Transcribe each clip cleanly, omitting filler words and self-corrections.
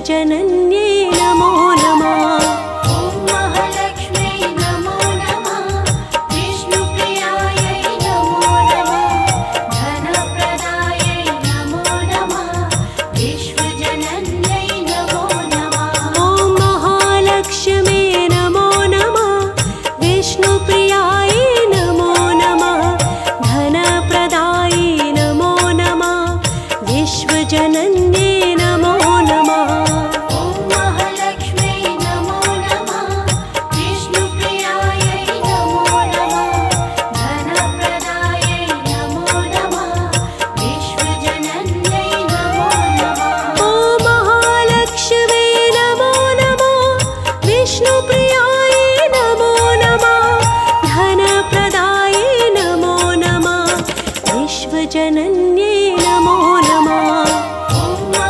विश्वजनन्ये नमो नमः। ॐ महालक्ष्मी नमो नमः। विष्णुप्रियायै नमो नमः। धनप्रदायै नमो नमः। विश्वजनन्यै नमो नमः। ॐ महालक्ष्मी नमो नमः। विष्णुप्रियायै नमो नमः। धनप्रदायै नमो नमः। विश्वजनन्ये नमो नमः। ॐ महालक्ष्मी नमो नमः। विष्णुप्रियायै नमो नमः। धनप्रदायै नमो नमः। विश्वजनन्यै नमो नमः। ॐ महालक्ष्मी नमो नमः। विष्णुप्रियायै नमो नमः। धनप्रदायै नमो नमः। विश्वजनन्ये नमो नमः। ॐ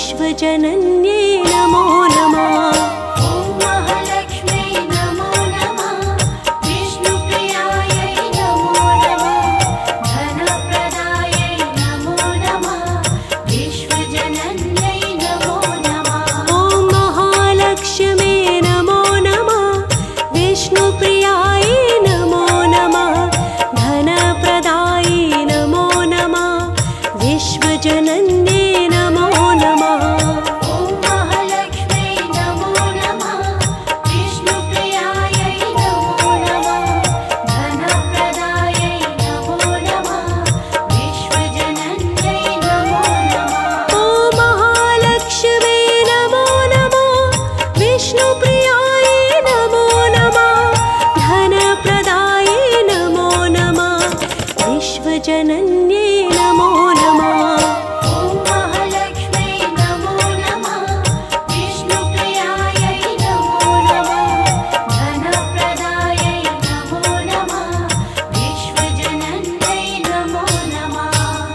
विश्वजनन्ये नमो नमः। ॐ महालक्ष्मी नमो नमः। विष्णुप्रियायै नमो नमः। धनप्रदायै नमो नमः। विश्वजनन्यै नमो नमः। ॐ महालक्ष्मी नमो नमः। विष्णुप्रियायै नमो नमः। धनप्रदायै नमो नमः। विश्वजनन्ये नमो नमः। ॐ महालक्ष्मी नमो नमः। विष्णुप्रियायै नमो नमः। धनप्रदायै नमो नमः। विश्वजनन्यै नमो नमः। ॐ महालक्ष्मी नमो नमः। विष्णुप्रियायै नमो नमः। धनप्रदायै नमो नमः। विश्वजनन्ये नमो नमः। ॐ महालक्ष्मी नमो नमः। विष्णुप्रियायै नमो नमः। धनप्रदायै नमो नमः। विश्वजनन्यै नमो नमः।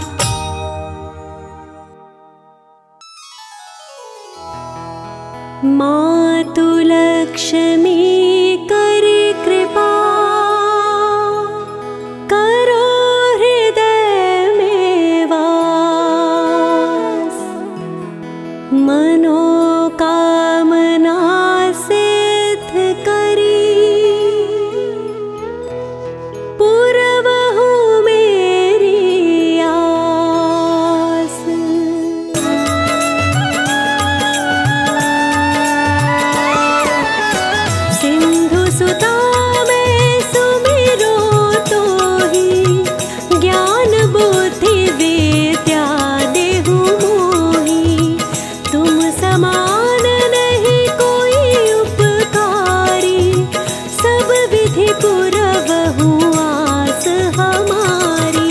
मातु लक्ष्मी करि कृपा, करो हृदय में वास। मनोकामना सिद्ध करी, पूरवहु मेरी आस। सिंधु सुता मैं सुमिरो तो ही, ज्ञान बुद्धि विद्या देहु मोहि। तुम समान नहीं कोई उपकारी, सब विधि पुरवहु आस हमारी।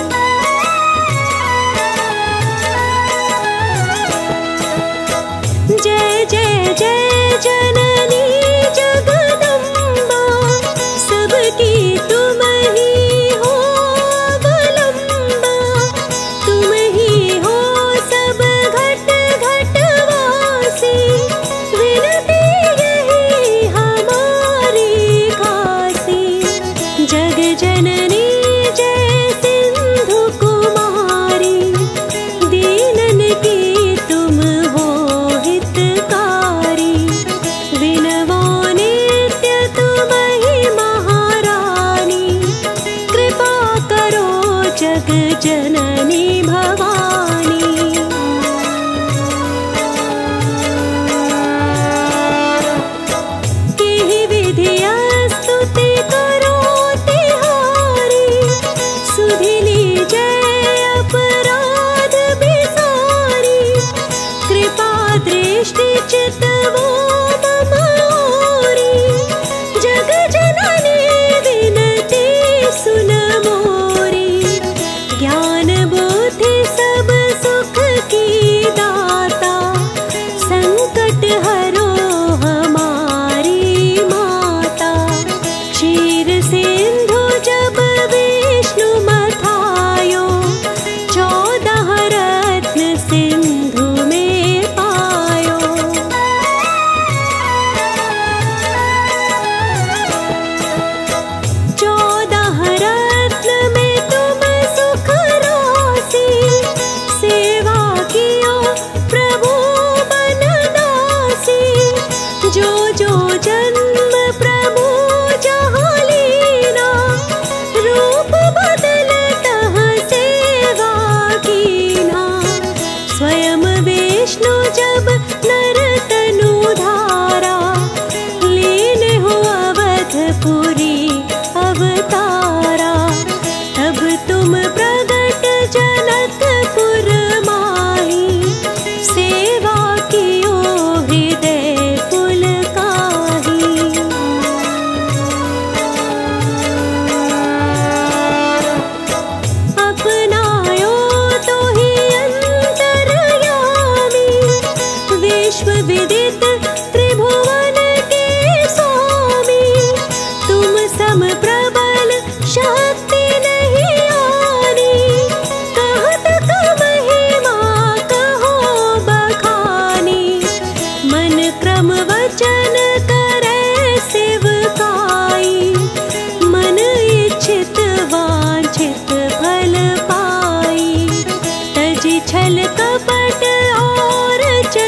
जय जय जय जननी जगदम्बा, सबकी तुम ही हो अवलंबा। तुम ही हो सब घट घट वासी, विनती यही हमारी खासी। जग जननी जय सिंधु कुमारी, दीनन की तुम हो हितकारी। विनवो नित्य तुम ही महारानी, कृपा करो जग जननी भवानी। केहि विधि स्तुति करो तिहारी, सुधिली जय अपराध बिसारी। कृपा दृष्टि चितवो मम ओरी, जग जननी विनती सुन मोरी। ज्ञान बुद्धि सब सुख की दाता, संकट हरो हमारी माता। क्षीर सिंधु जब विष्णु मथायो, 14 रत्न सिंधु में पायो। 14 रत्न में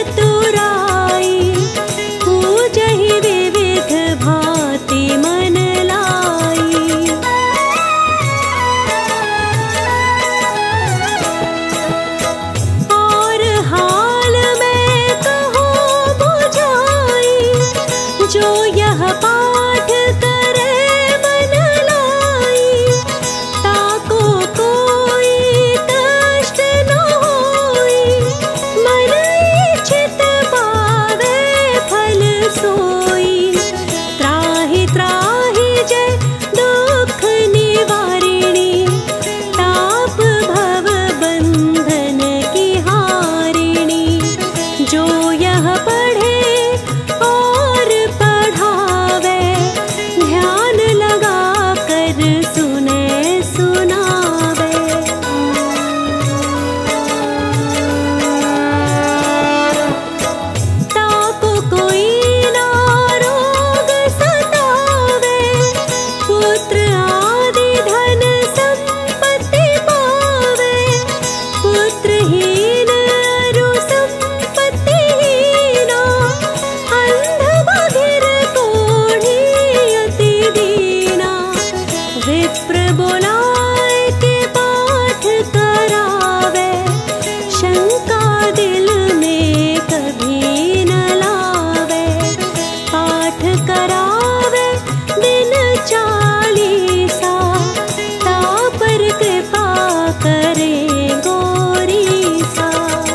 चतुराई, पूजहि विविध भांति मन लाई। और हाल में कहो बुझाई, जो यह पाठ करे मन लाई। ताको कोई कष्ट न होई, मन इच्छित पावे फल सोई। त्राहि त्राहि जय दुख निवारिणी, ताप भव बंधन की हारिणी। जो यह पढ़े और पढ़ावे, ध्यान लगा कर सुने सुनावे। ताको कोई ना रोग सतावे, पुत्र आदि धन संपत्ति पावे। पुत्रहीन अरु संपत्तिहीना, अंध बधिर कोढ़ी अति दीना। विप्र बोलाए के पाठ करावे, शंका दिल में कभी न लावे। पाठ करावे दिन 40, ता पर कृपा करे गोरीसा।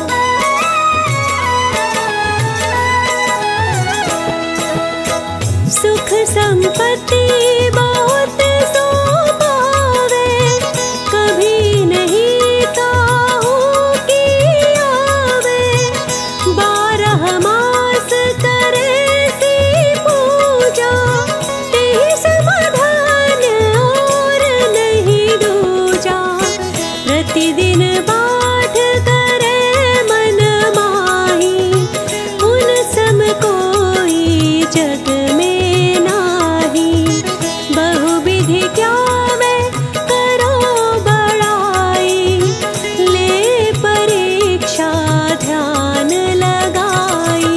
सुख संपत्ति बहुत सो पावे, कभी नहीं काहू की आवे। 12 मास करे सी पूजा, 23 समाधान और नहीं दूजा। प्रतिदिन पाठ करे मन माही, उन सम कोई जग में नाही। बहुविधि क्या मैं करो बड़ाई, ले परीक्षा ध्यान लगाई।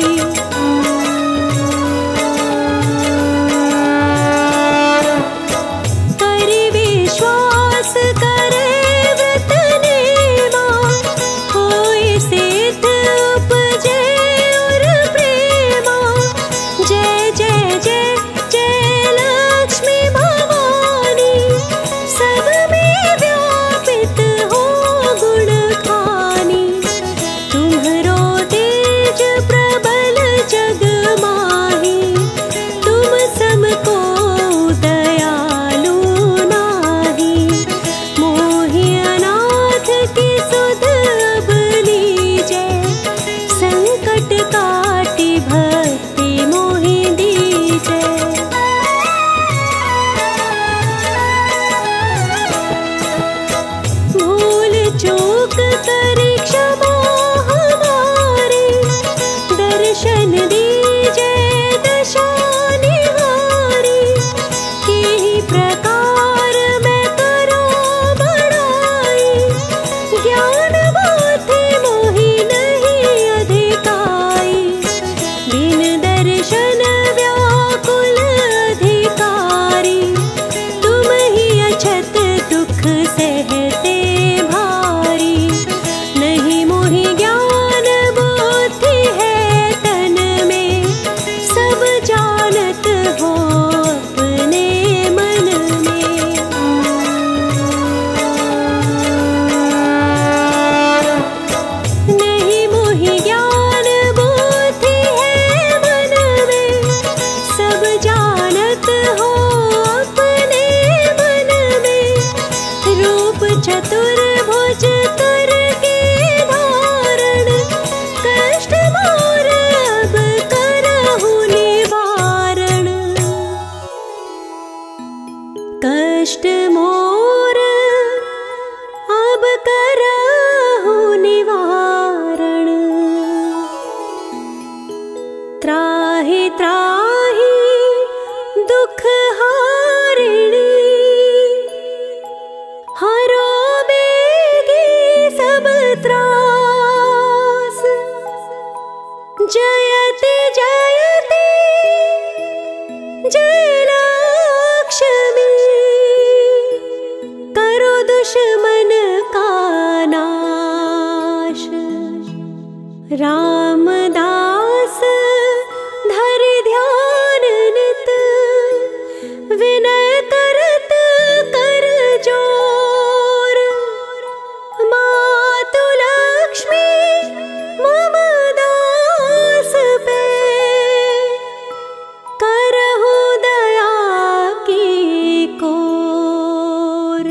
करि विश्वास करे व्रत नेमा, होय सिद्ध उपजे और प्रेमा। जय जय जय जय लक्ष्मी भवानी, सब में व्यापित हो गुण खानी। तुम्हरो तेज प्रबल जग माही, तुम सम को दयालु नाही। मोहि अनाथ की सुध अब लीजे, संकट काटी भक्ति मोहि दीजे। भूल चूक करी क्षमा हमारी, दर्शन दीजे दशा निहारी। किहि प्रकार मैं करो बड़ाई, ज्ञान बुद्धि मोहि नहीं अधिकाई। बिन दर्शन व्याकुल अधिकारी, तुम ही अछत दुख सहते भारी। नहीं मोहि ज्ञान बुद्धि है तन में, सब जानत हो अपने मन में। नहीं मोहि ज्ञान बुद्धि है मन में, सब जानत हो अपने मन में। रूप चतुर्भुज करके धारण, कष्ट मोर अब करहु निवारण। कष्ट मोर अब करहु निवारण। त्राहि त्राहि दुख हारिणी, हरो बेगी सब त्रास। जयति जयति जय लक्ष्मी, करो दुश्मन का नाश। रामदास धर ध्यान नित, विनय करत कर जोर। मातु लक्ष्मी मम दास पे, करहु दया की कोर।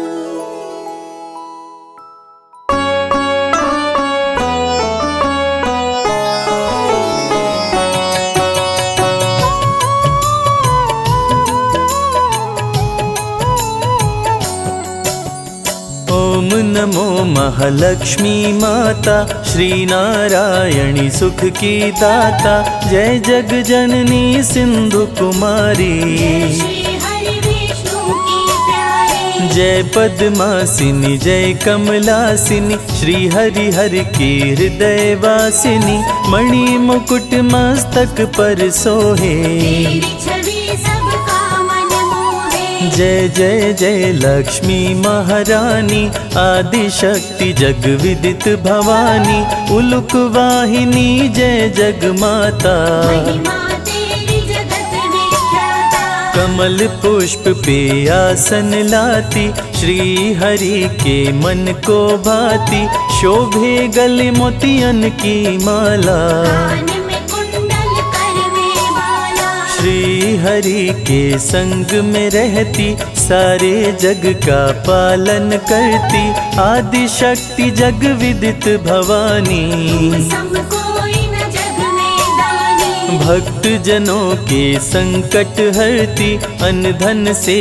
ओम नमो महालक्ष्मी माता, श्री नारायणी सुख की दाता। जय जग जननी सिंधु कुमारी, श्री हरि विष्णु की प्यारी। जय पद्मासिनी जय कमलासिनी, श्री हरि हरि की हृदय वासिनी। मणि मुकुट मस्तक पर सोहे, तेरी छवि सबका मन मोहे। जय जय जय लक्ष्मी महारानी, आदि शक्ति जग विदित भवानी। उलुक वाहिनी जय जग माता, महिमा तेरी जगत विख्याता। कमल पुष्प पे आसन लाती, श्री हरि के मन को भाती। शोभे गले मोतियन की माला, कान में कुंडल कर में बाला। श्री हरि के संग में रहती, सारे जग का पालन करती। आदि शक्ति जग विदित भवानी, सब कोई न जग में दानी। भक्त जनों के संकट हरती, अन्न धन से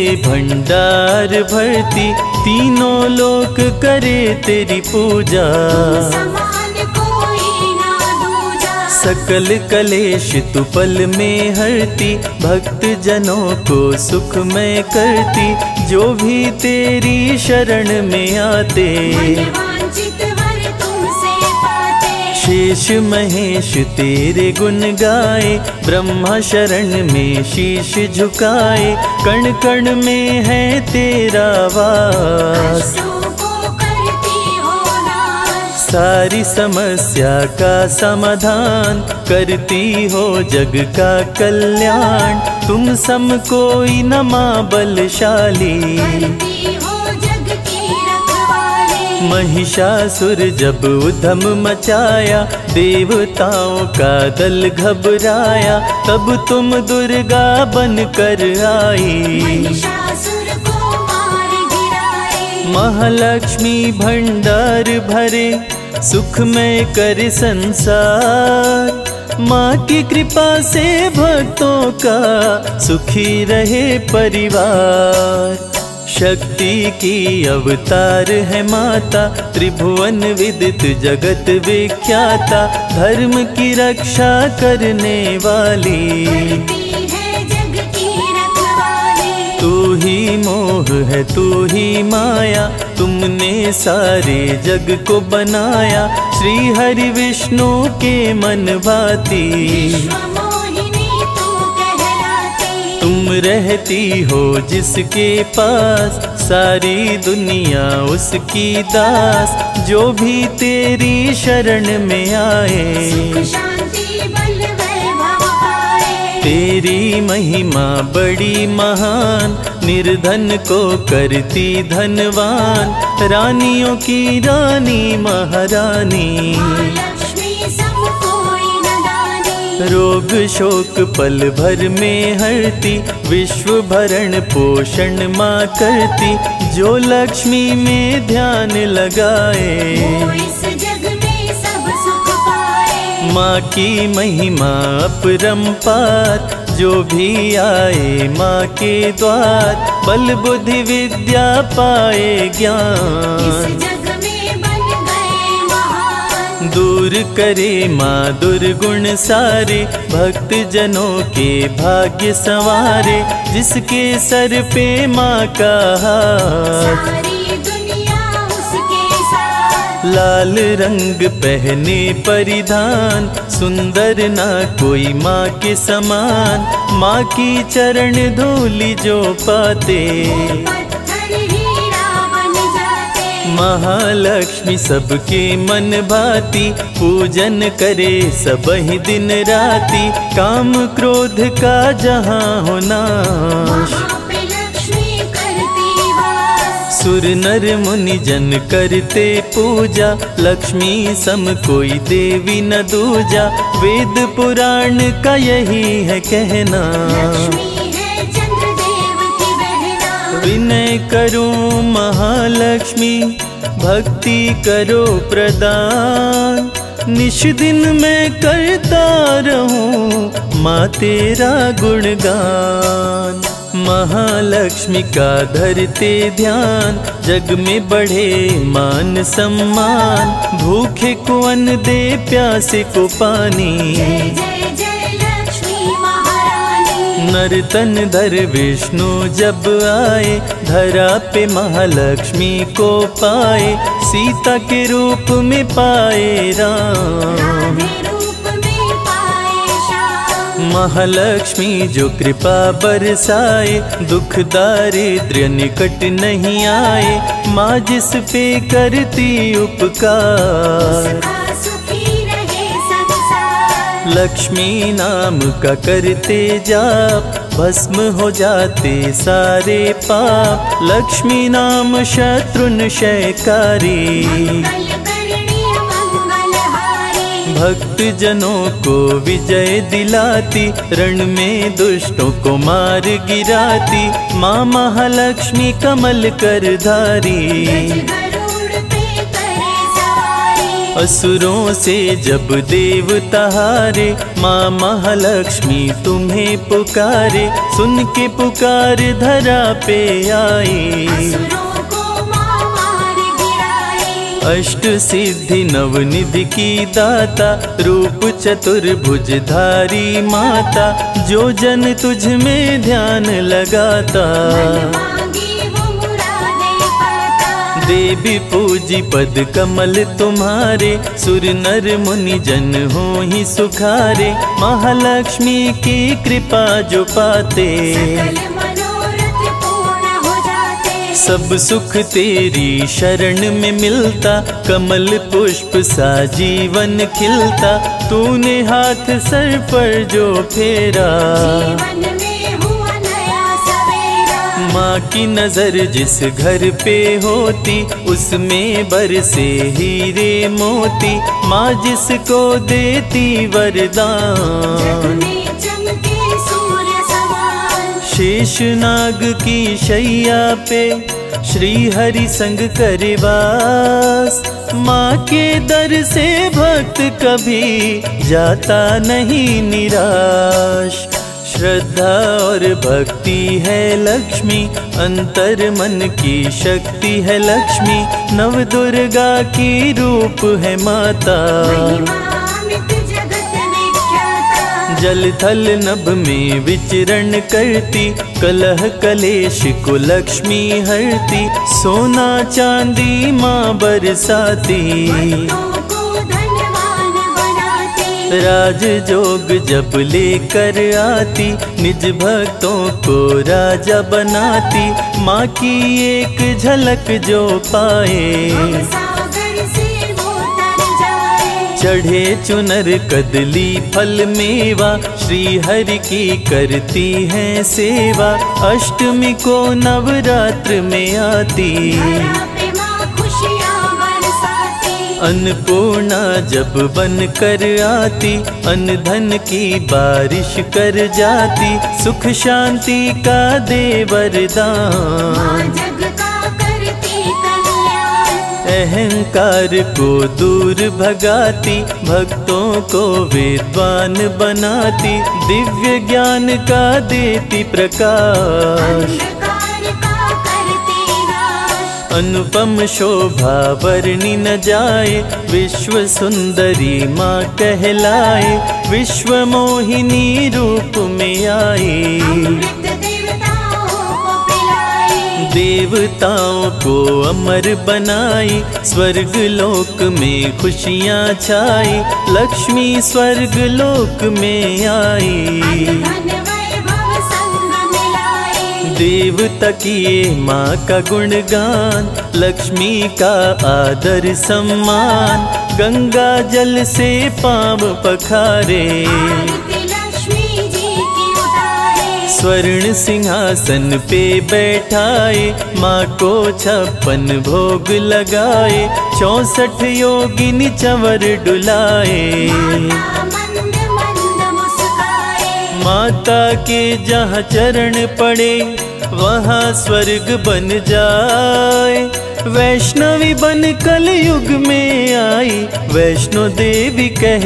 भंडार भरती। तीनों लोक करे तेरी पूजा, समान कोई ना दूजा। सकल कलेश तु पल में हरती। भक्त जनों को सुखमय करती, जो भी तेरी शरण में आते। वांछित वर तुमसे पाते। शेष महेश तेरे गुण गाए, ब्रह्मा शरण में शीश झुकाए। कण कण में है तेरा वास, कष्टों को करती हो नाश। सारी समस्या का समाधान, करती हो जग का कल्याण। तुम सम कोई न मां बलशाली, करती हो जग की रखवाली। महिषासुर जब उधम मचाया, देवताओं का दल घबराया। तब तुम दुर्गा बन कर आई, महिषासुर को मार गिराए। महालक्ष्मी भंडार भरे, सुखमय कर संसार। माँ की कृपा से भक्तों का सुखी रहे परिवार। शक्ति की अवतार है माता, त्रिभुवन विदित जगत विख्याता। धर्म की रक्षा करने वाली, करती है जग की रखवाली। तू ही मोह है तू ही माया, तुमने सारे जग को बनाया। श्री हरि विष्णु के मन भाती, विश्वमोहिनी तू कहलाती। तुम रहती हो जिसके पास, सारी दुनिया उसकी दास। जो भी तेरी शरण में आए, सुख शांति बल वैभव पाए। तेरी महिमा बड़ी महान, निर्धन को करती धनवान। रानियों की रानी महारानी, लक्ष्मी सब कोई न दानी। रोग शोक पल भर में हरती। विश्व भरण पोषण माँ करती, जो लक्ष्मी में ध्यान लगाए। वो इस जग में सब सुख पाए। माँ की महिमा अपरंपार, जो भी आए माँ के द्वार। बल बुद्धि विद्या पाए ज्ञान, इस जग में बन गए महान। दूर करे माँ दुर्गुण सारे। भक्त जनों के भाग्य संवारे, जिसके सर पे माँ का हाथ। सारी दुनिया उसके साथ। लाल रंग पहने परिधान, सुंदर ना कोई माँ के समान, माँ की चरण धूलि जो पाते। पत्थर हीरा बन जाते। महालक्ष्मी सबके मन भाती, पूजन करे सबही दिन राती। काम क्रोध का जहाँ हो नाश, वहाँ पे लक्ष्मी करती वास। सुर नर मुनि जन करते पूजा, लक्ष्मी सम कोई देवी न दूजा। वेद पुराण का यही है कहना, लक्ष्मी है चंद्रदेव की बहना। विनय करूं महालक्ष्मी, भक्ति करो प्रदान। निश दिन मैं करता रहूं माँ तेरा गुणगान। महालक्ष्मी का धरते ध्यान, जग में बढ़े मान सम्मान। भूखे को अन्न दे, प्यासे को पानी। जय जय जय लक्ष्मी महारानी। नर तन धर विष्णु जब आए, धरा पे महालक्ष्मी को पाए। सीता के रूप में पाए राम, राधे रूप में पाए श्याम। महालक्ष्मी जो कृपा बरसाए, दुख दारिद्र्य निकट नहीं आए। माँ जिस पे करती उपकार, उसका सुखी रहे संसार। लक्ष्मी नाम का करते जाप, भस्म हो जाते सारे पाप। लक्ष्मी नाम शत्रुनशयकारी, मंगलकरणी मंगलहारी। भक्त जनों को विजय दिलाती। रण में दुष्टों को मार गिराती। माँ महालक्ष्मी कमल कर धारी, गरुड़ पे करे सवारी। असुरों से जब देवता हारे, माँ महालक्ष्मी तुम्हें पुकारे। सुन के पुकार धरा पे आई, असुरों को माँ मार गिराई। अष्ट सिद्धि नवनिधि की दाता, रूप चतुर्भुजधारी माता। जो जन तुझ में ध्यान लगाता, मन मांगी वो मुरादें पाता। देवी पूजी पद कमल तुम्हारे। सुर नर मुनि जन हो ही सुखारे, महालक्ष्मी की कृपा जो पाते। सकल मनोरथ पूर्ण हो जाते। सब सुख तेरी शरण में मिलता, कमल पुष्प सा जीवन खिलता। तूने हाथ सर पर जो फेरा, जीवन में हुआ नया सवेरा। माँ की नजर जिस घर पे होती, उसमें बरसे हीरे मोती। माँ जिसको देती वरदान, जग में चमके सूर्य समान। शेषनाग की शैया पे श्री हरि संग करे वास। माँ के दर से भक्त कभी जाता नहीं निराश। श्रद्धा और भक्ति है लक्ष्मी, अंतर मन की शक्ति है लक्ष्मी। नव दुर्गा की रूप है माता, महिमा अमित जगत विख्याता। जल थल नभ में विचरण करती। कलह कलेश को लक्ष्मी हरती। सोना चांदी माँ बरसाती, भक्तों को धनवान बनाती। राज जोग जब लेकर आती। निज भक्तों को राजा बनाती। माँ की एक झलक जो पाए, सागर से वो तर जाए। चढ़े चुनर कदली फल मेवा। श्री हरि की करती है सेवा। अष्टमी को नवरात्र में आती। धरा पे माँ खुशियाँ बरसाती। अन्नपूर्णा जब बन कर आती। अन्न धन की बारिश कर जाती। सुख शांति का दे वरदान। माँ जग का करती कल्याण। अहंकार को दूर भगाती। भक्तों को वेदवान बनाती। दिव्य ज्ञान का देती प्रकाश। अंधकार का करती नाश। अनुपम शोभा वर्णि न जाए। विश्व सुंदरी माँ कहलाए। विश्व मोहिनी रूप में आई। अमृत देवताओं को पिलाई। देवताओं को अमर बनाई, स्वर्ग लोक में खुशियाँ छाई, लक्ष्मी स्वर्ग लोक में आई। धन वैभव संग मिलाए, देवता किए माँ का गुणगान, लक्ष्मी का आदर सम्मान, गंगा जल से पाँव पखारे, आरती लक्ष्मी जी की उतारे। स्वर्ण सिंहासन पे बैठाए, माँ को 56 भोग लगाए, 64 योगिनी चंवर डुलाए। माता मंद मंद मुस्काए, माता के जहाँ चरण पड़े वहाँ स्वर्ग बन जाए, वैष्णवी बन कलयुग में आई, वैष्णो देवी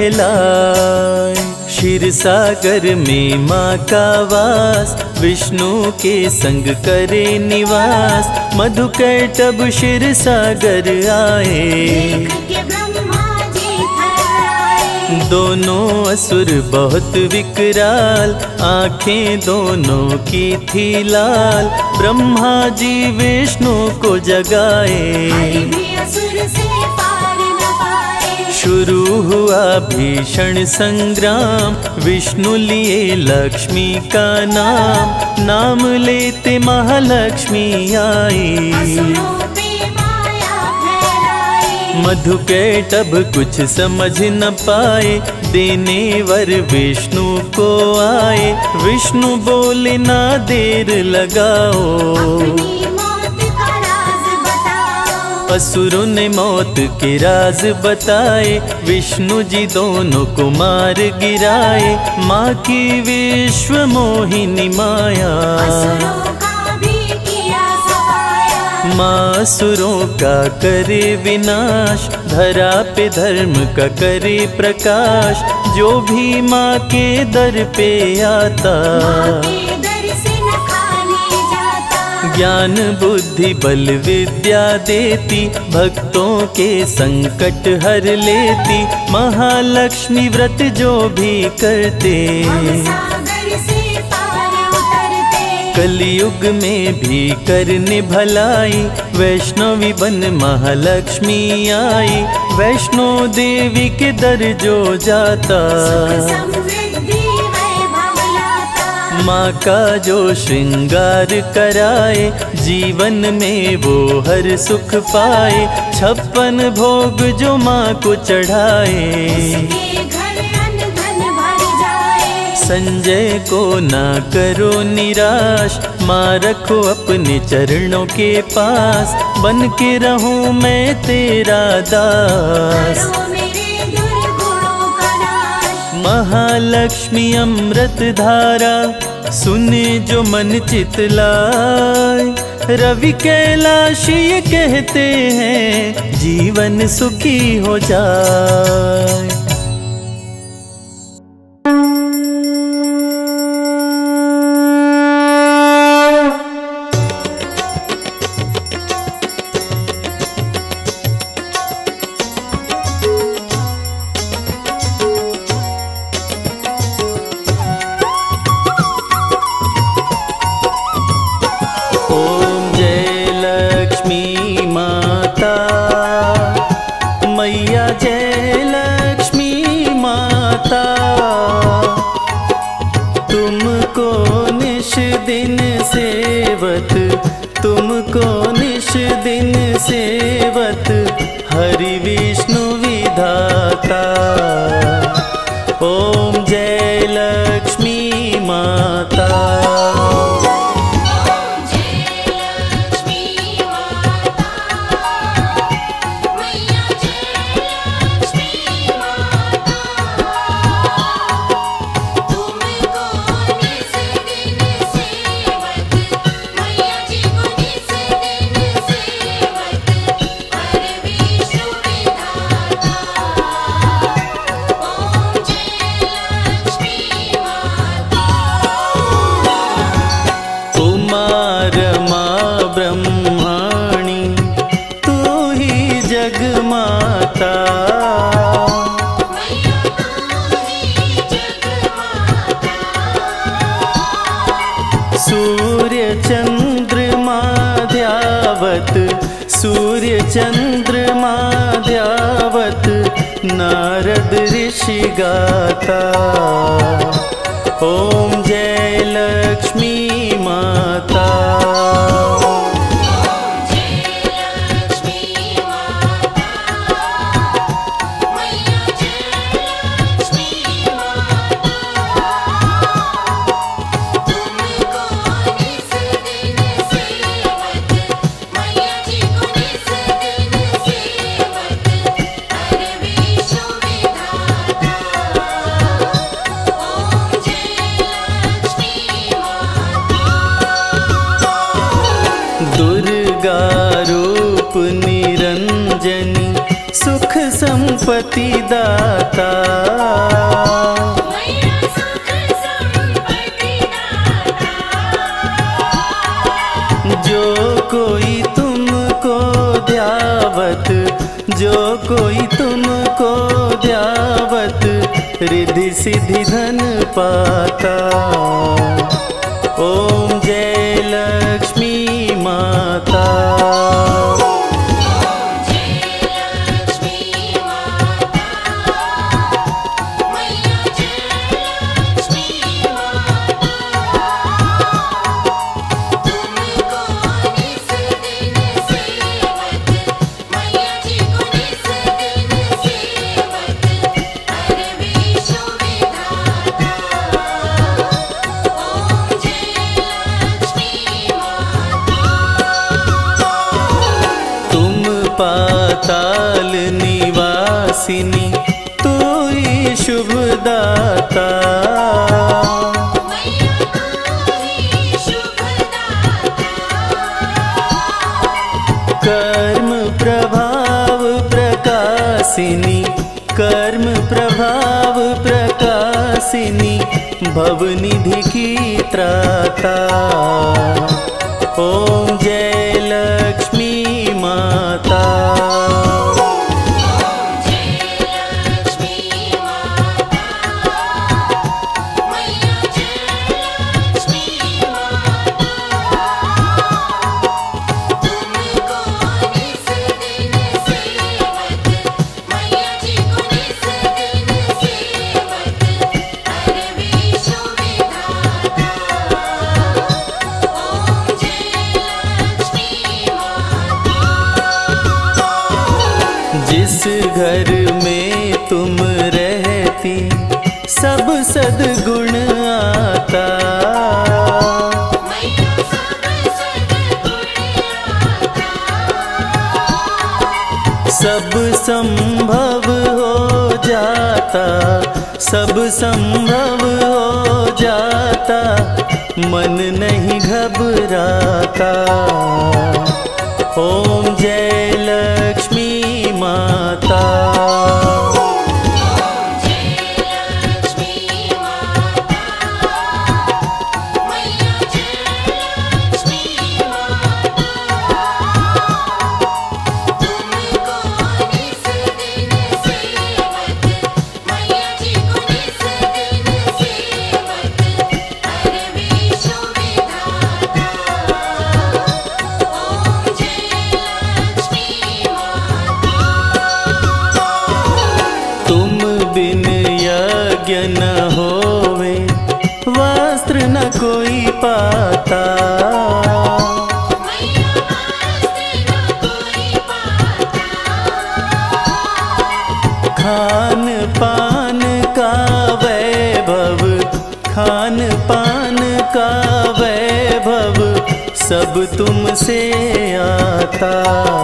कहलाए। क्षीर सागर में माँ का वास, विष्णु के संग करे निवास, मधुकैटभ क्षीर सागर आए। देख के ब्रह्मा जी थर्राए, दोनों असुर बहुत विकराल, आंखें दोनों की थी लाल, ब्रह्मा जी विष्णु को जगाए। हरि भी असुर से पार न पाए, शुरू हुआ भीषण संग्राम, विष्णु लिए लक्ष्मी का नाम, नाम लेते महालक्ष्मी आई। असुरों पे माया फैलाए, मधुकैटभ कुछ समझ न पाए, देने वर विष्णु को आए, विष्णु बोले ना देर लगाओ, अपनी मौत का राज बताओ। असुरों ने मौत के राज बताए, विष्णु जी दोनों को मार गिराए, माँ की विश्व मोहिनी माया, असुरों का भी किया सफाया, माँ असुरों का करे विनाश, धरा पे धर्म का करे प्रकाश, जो भी माँ के दर पे आता, माँ के दर से न खाली जाता। ज्ञान बुद्धि बल विद्या देती, भक्तों के संकट हर लेती, महालक्ष्मी व्रत जो भी करते, सागर से पार उतरते, कलयुग में भी करने भलाई, वैष्णवी बन महालक्ष्मी आई, वैष्णो देवी के दर जो जाता, समृद्धि वैभव लाता। माँ का जो श्रृंगार कराए, जीवन में वो हर सुख पाए, 56 भोग जो माँ को चढ़ाए, उसके घर अन्न धन भर जाए। संजय को ना करो निराश, माँ रखो अपने चरणों के पास, बन के रहूं मैं तेरा दास। करो मेरे दुर्गुणों का नाश, महालक्ष्मी अमृत धारा, सुने जो मन चितलाए, रवि कैलाश ये कहते हैं, जीवन सुखी हो जाए। मैया जय लक्ष्मी माता, तुमको निश दिन सेवत, तुमको निश दिन सेवत, हरि विष्णु विधाता। ओम जय लक्ष्मी माता। लक्ष्मी सूर्य चंद्रमा ध्यावत नारद ऋषि गाता। ओम जय लक्ष्मी माता। दुर्गा रूप निरंजनी सुख संपत्ति दाता। जो कोई तुमको ध्यावत, जो कोई तुमको ध्यावत रिद्धि सिद्धि धन पाता। ओम जय लक्ष्मी माता। पाताल निवासिनी तू ही शुभदाता। कर्म प्रभाव प्रकाशिनी, कर्म प्रभाव प्रकाशिनी भवनिधि की त्राता। ओम जय लक्ष्मी माता। जिस घर में तुम रहती सब सद्गुण आता। सब संभव हो जाता, सब संभव हो जाता, मन नहीं घबराता। ओम जय लक्ष्मी माता। बिन यज्ञ न होवे वस्त्र न कोई पाता। खान पान का वैभव, खान पान का वैभव सब तुमसे आता।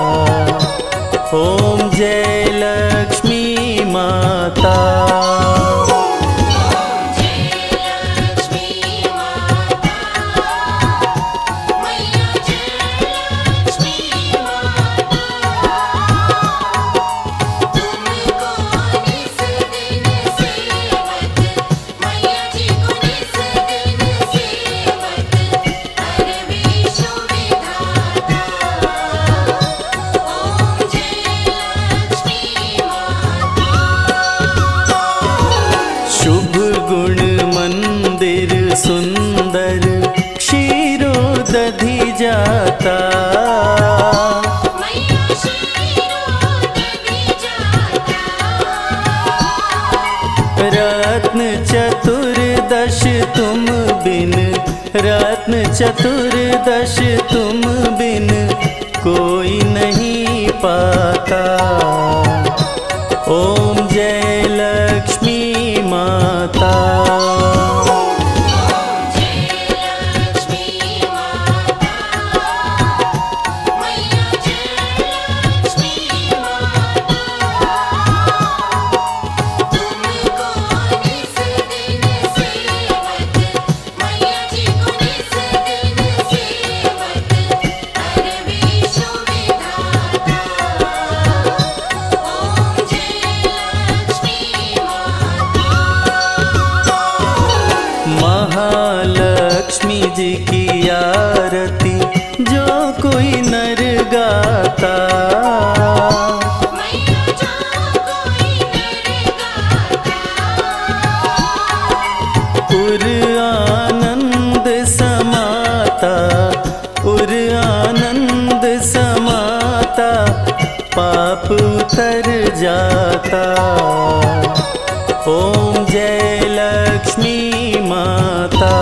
ओम जय लक्ष्मी माता। शुभ गुण मंदिर सुंदर क्षीरो दधि जाता। चतुर्दश तुम बिन, रत्न चतुर्दश तुम बिन कोई नहीं पाता। ओम जय लक्ष्मी माता। महालक्ष्मी जी की आरती जो कोई नर गाता, उर आनंद समाता, उर आनंद समाता, पाप उतर जाता। ओम जय लक्ष्मी माता।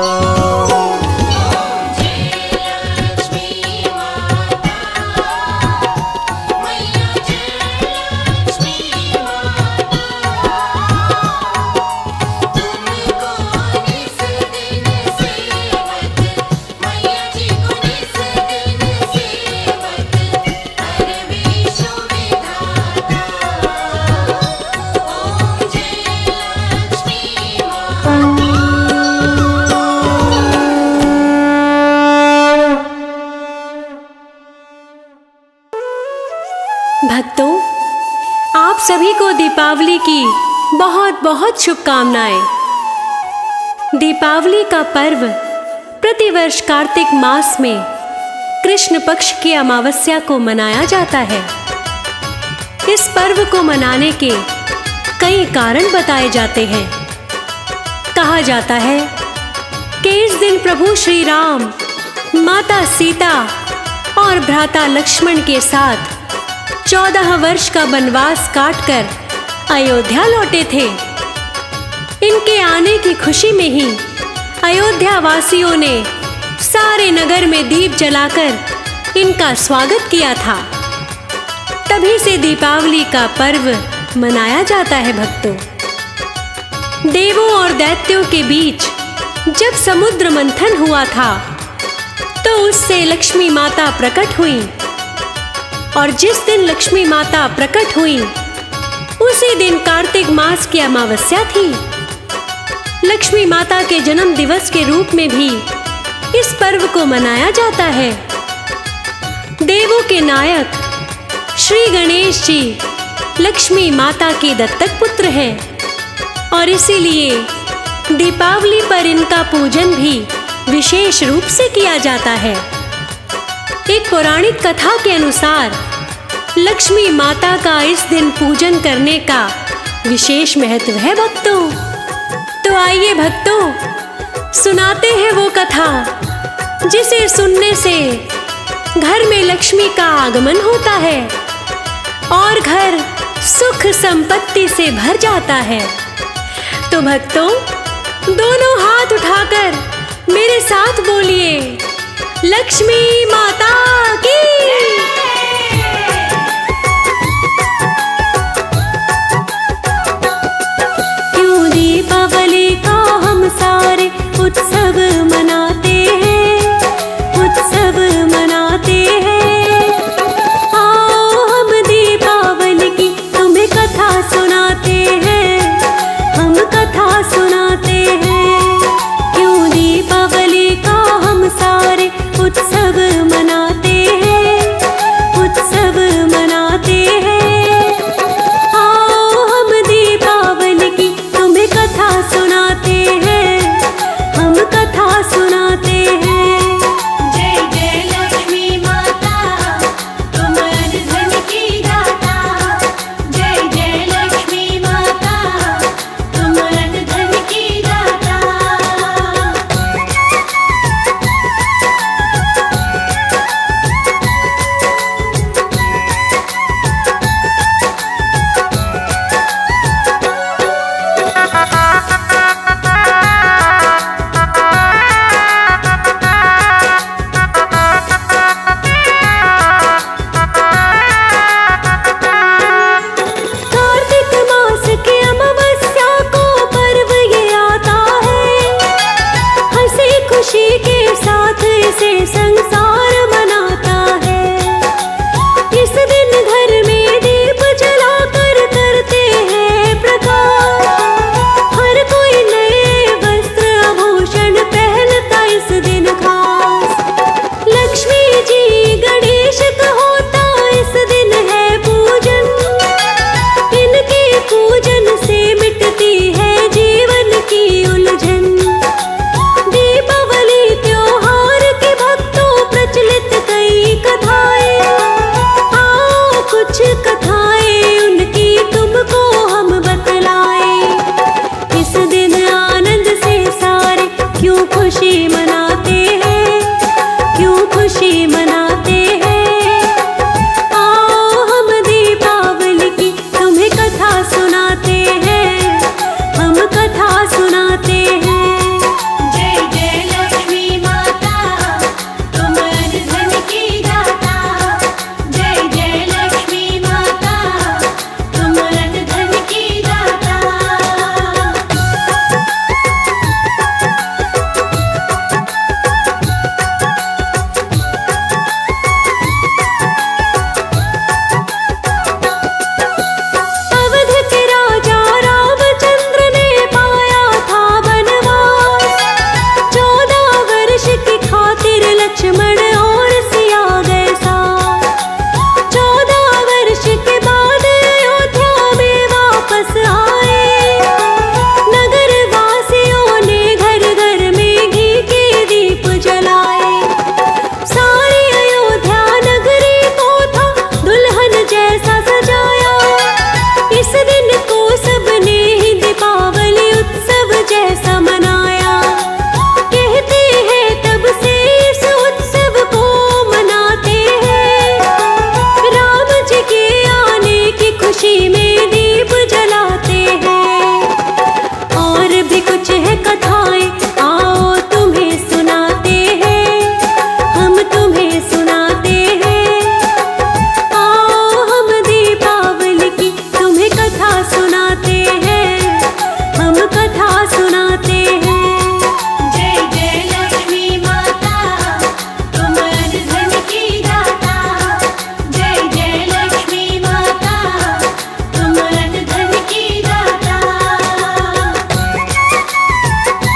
भक्तों, आप सभी को दीपावली की बहुत बहुत शुभकामनाएं। दीपावली का पर्व प्रतिवर्ष कार्तिक मास में कृष्ण पक्ष की अमावस्या को मनाया जाता है। इस पर्व को मनाने के कई कारण बताए जाते हैं। कहा जाता है कि इस दिन प्रभु श्री राम माता सीता और भ्राता लक्ष्मण के साथ 14 वर्ष का वनवास काटकर अयोध्या लौटे थे। इनके आने की खुशी में ही अयोध्या वासियों ने सारे नगर में दीप जलाकर इनका स्वागत किया था। तभी से दीपावली का पर्व मनाया जाता है। भक्तों, देवों और दैत्यों के बीच जब समुद्र मंथन हुआ था तो उससे लक्ष्मी माता प्रकट हुई, और जिस दिन लक्ष्मी माता प्रकट हुई उसी दिन कार्तिक मास की अमावस्या थी। लक्ष्मी माता के जन्म दिवस के रूप में भी इस पर्व को मनाया जाता है। देवों के नायक श्री गणेश जी लक्ष्मी माता के दत्तक पुत्र हैं, और इसीलिए दीपावली पर इनका पूजन भी विशेष रूप से किया जाता है। एक पौराणिक कथा के अनुसार लक्ष्मी माता का इस दिन पूजन करने का विशेष महत्व है। भक्तों, तो आइए भक्तों सुनाते हैं वो कथा जिसे सुनने से घर में लक्ष्मी का आगमन होता है और घर सुख संपत्ति से भर जाता है। तो भक्तों, दोनों हाथ उठाकर मेरे साथ बोलिए, लक्ष्मी माता की। क्यों दीपावली का हम सारे उत्सव मनाते हैं, उत्सव मनाते हैं। आओ हम दीपावली की तुम्हें कथा सुनाते हैं, हम कथा सुनाते हैं। क्यों दीपावली का हम सारे उत्सव मनाते हैं, सच है कथाएं, आओ तुम्हें सुनाते हैं, हम तुम्हें सुनाते हैं। आओ हम दीपावली की तुम्हें कथा सुनाते हैं, हम कथा सुनाते हैं। जय जय लक्ष्मी माता, तुम अन्न धन की दाता। जय जय लक्ष्मी माता, तुम अन्न धन की दाता।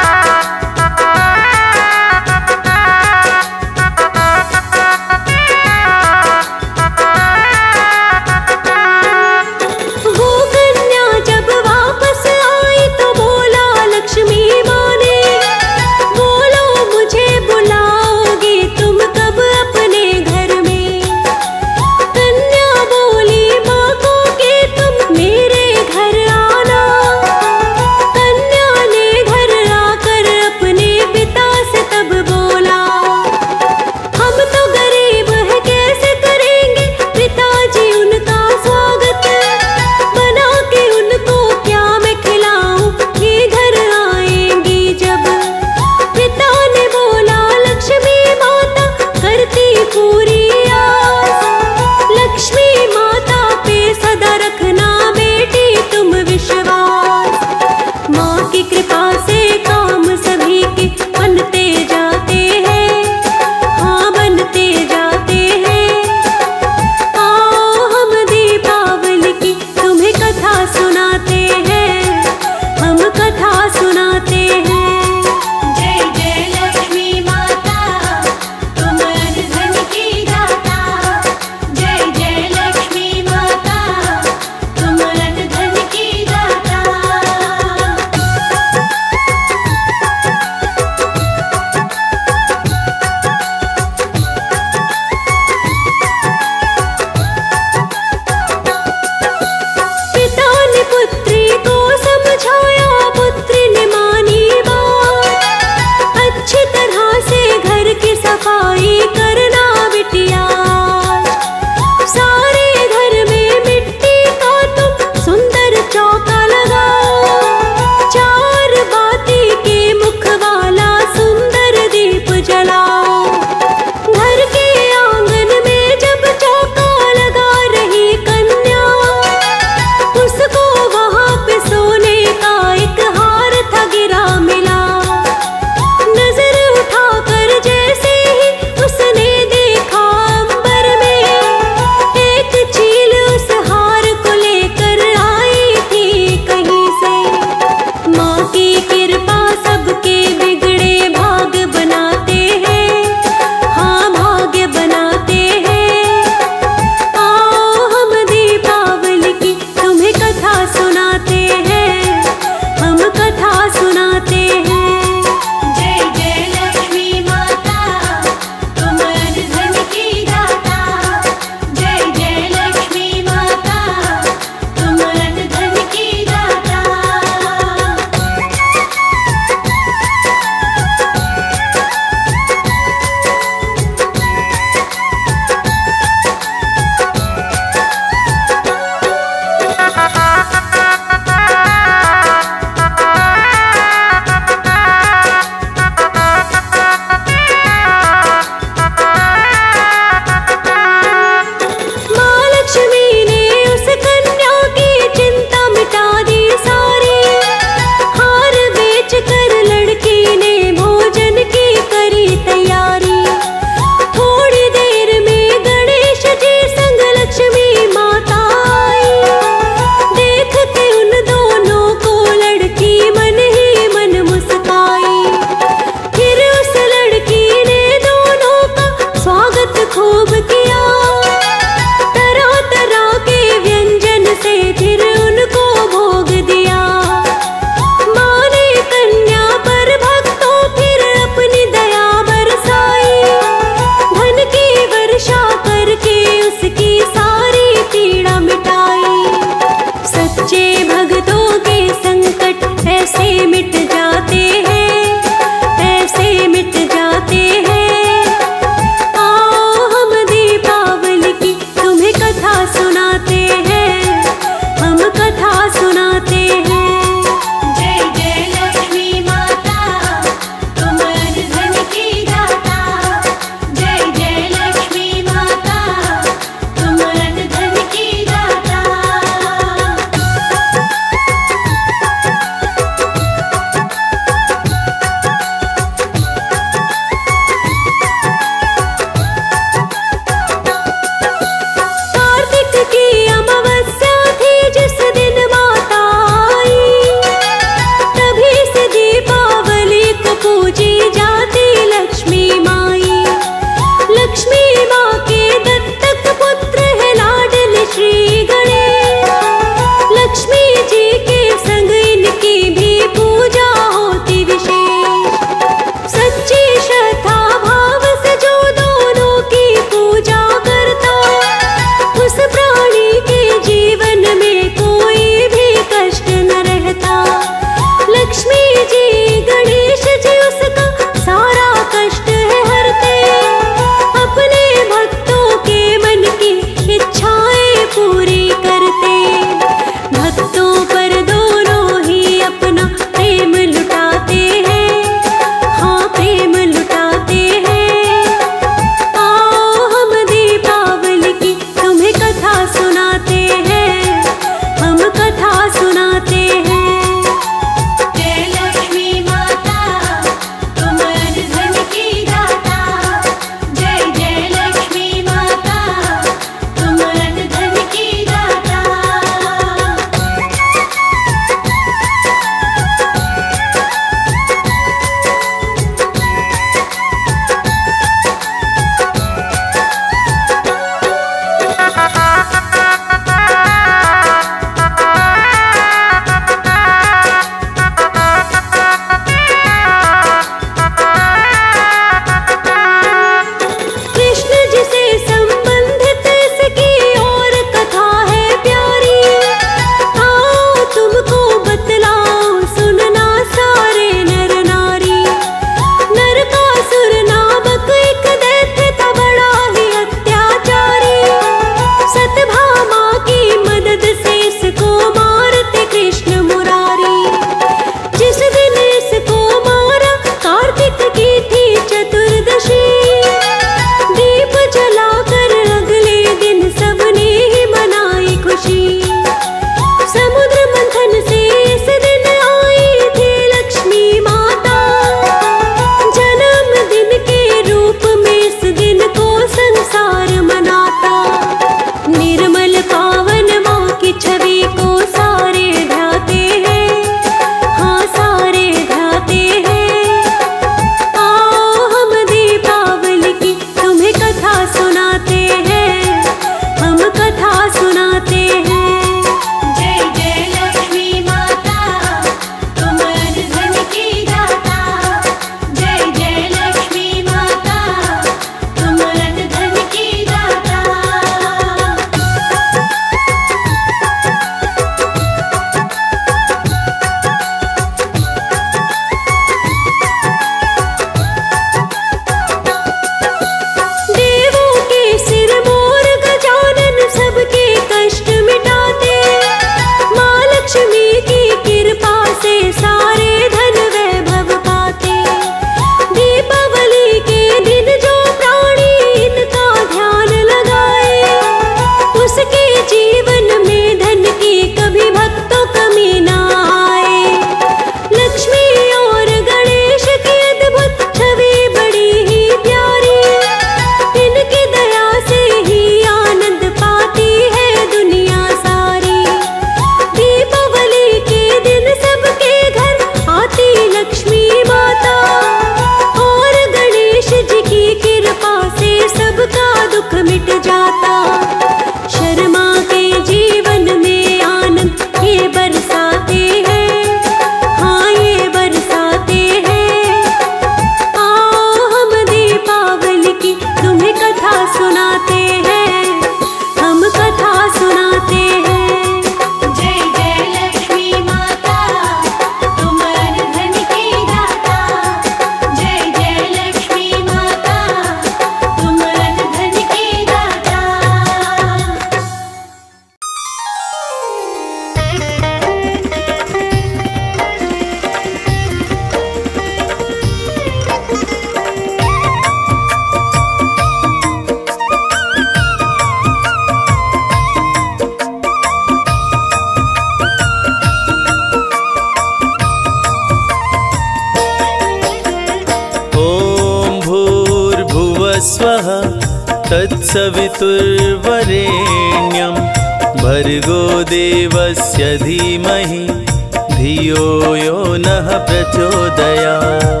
तत्सवितुर्वरेण्यं भर्गो देवस्य धीमहि धियो यो नः प्रचोदयात्।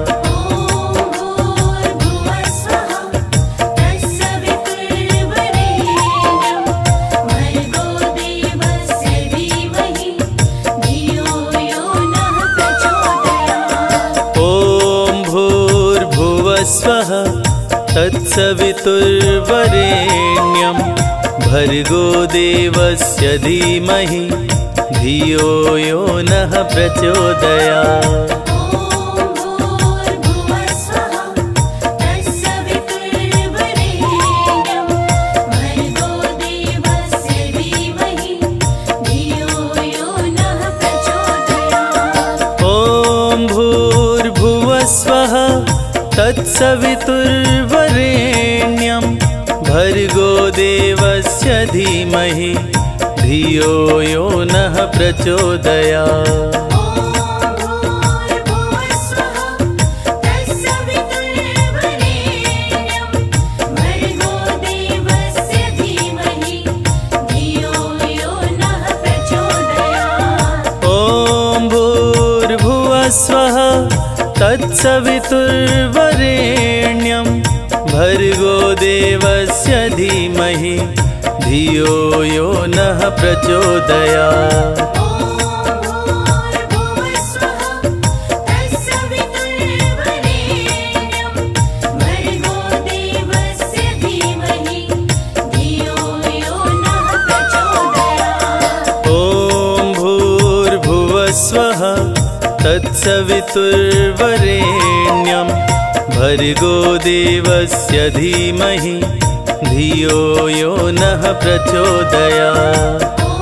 स्वः तत्सवितुर्वरेण्यं भर्गो देवस्य धीमहि धियो यो नः प्रचोदयात्। तत्सवितुर्वरेण्यं भर्गो देवस्य धीमहि धियो यो नः प्रचोदयात्। तत्सवितुर्वरेण्यं भर्गो देवस्य धीमहि धियो यो नः प्रचोदयात्। तत्सवितुर्वरेण्यं भर्गो देवस्य धीमहि धियो यो नः प्रचोदयात्।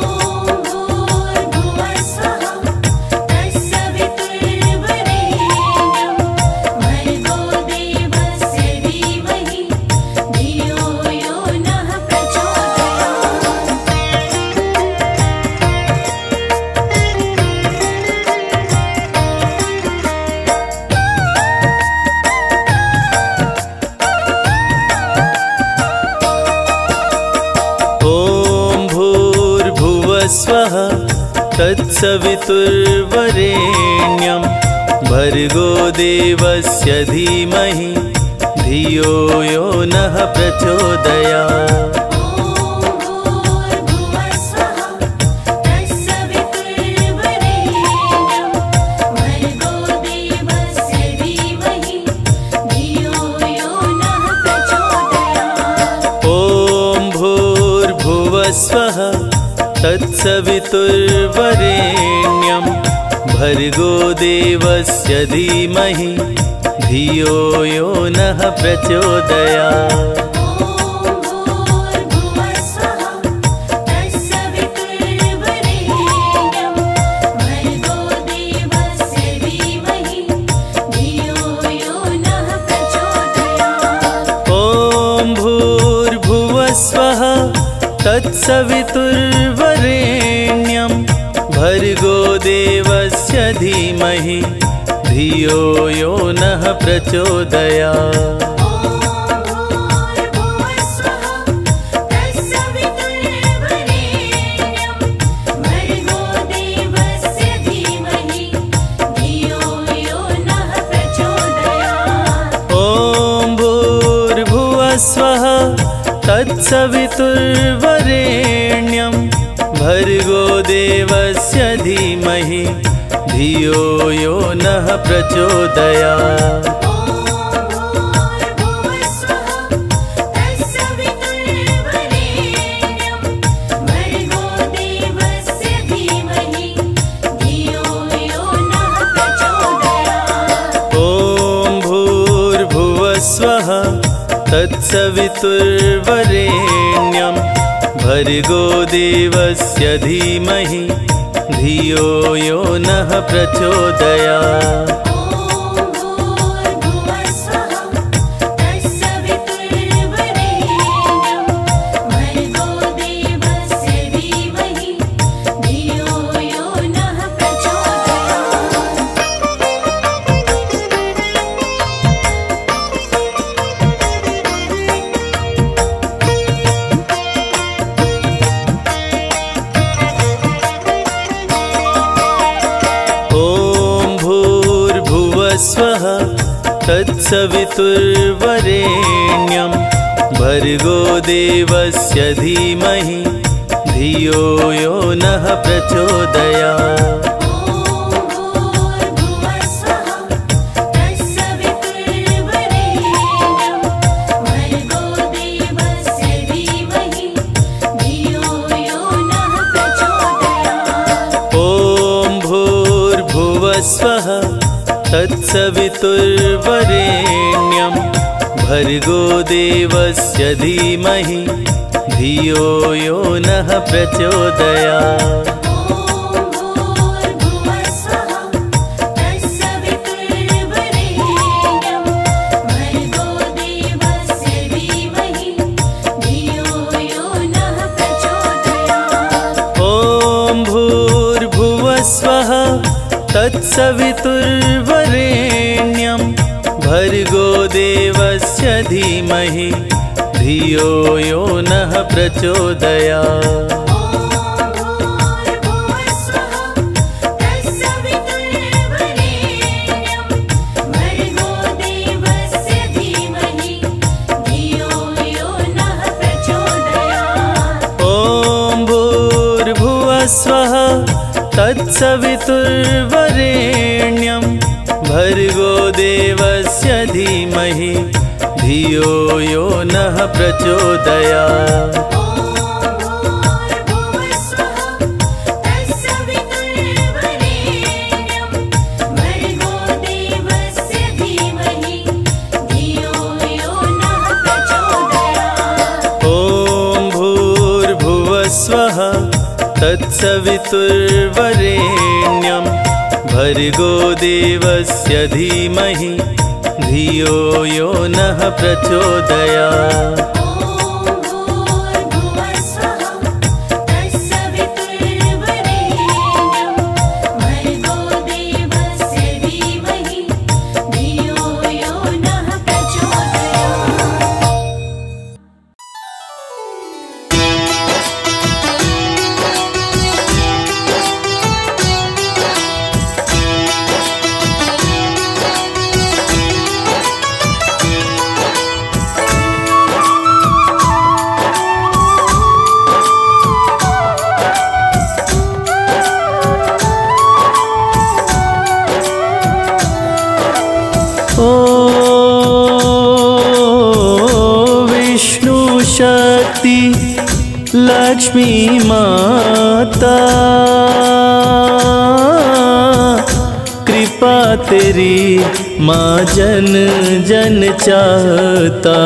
स्वः तत्सवितुर्वरेण्यं भर्गो देवस्य धीमहि धियो यो नः प्रचोदयात्। स्वः तत्सवितुर्वरेण्यं भर्गो देवस्य धीमहि धियो यो नः प्रचोदयात्। तत्सवितुर्वरेण्यं भर्गो देवस्य धीमहि धियो यो नः प्रचोदयात्। तत्सवितुर्वरेण्यं भर्गो देवस्य धीमहि धियो यो नः प्रचोदयात्। तत्सवितुर्वरेण्यं भर्गो देवस्य धीमहि धियो यो नः प्रचोदयात्। तत्सवितुर्वरेण्यं भर्गो देवस्य धीमहि धियो यो नः प्रचोदयात्। स्वः तत्सवितुर्वरेण्यं भर्गो देवस्य धीमहि धियो यो नः प्रचोदयात्। तत्सवितुर्वरेण्यं भर्गो देवस्य धीमहि धियो यो नः प्रचोदयात्। स्वः तत्सवितुर्वरेण्यं भर्गो देवस्य धीमहि धियो यो नः प्रचोदयात्। स्वः तत्सवितुर्वरेण्यं भर्गो देवस्य धीमहि धियो यो नः प्रचोदयात्। शक्ति लक्ष्मी माता कृपा तेरी माँ जन जन चाहता।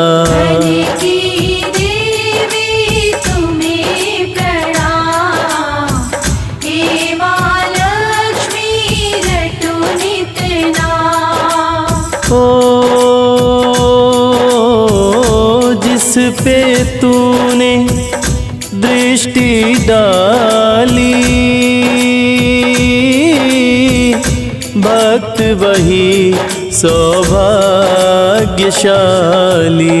जिस पे तूने दृष्टि डाली भक्त वही सौभाग्यशाली।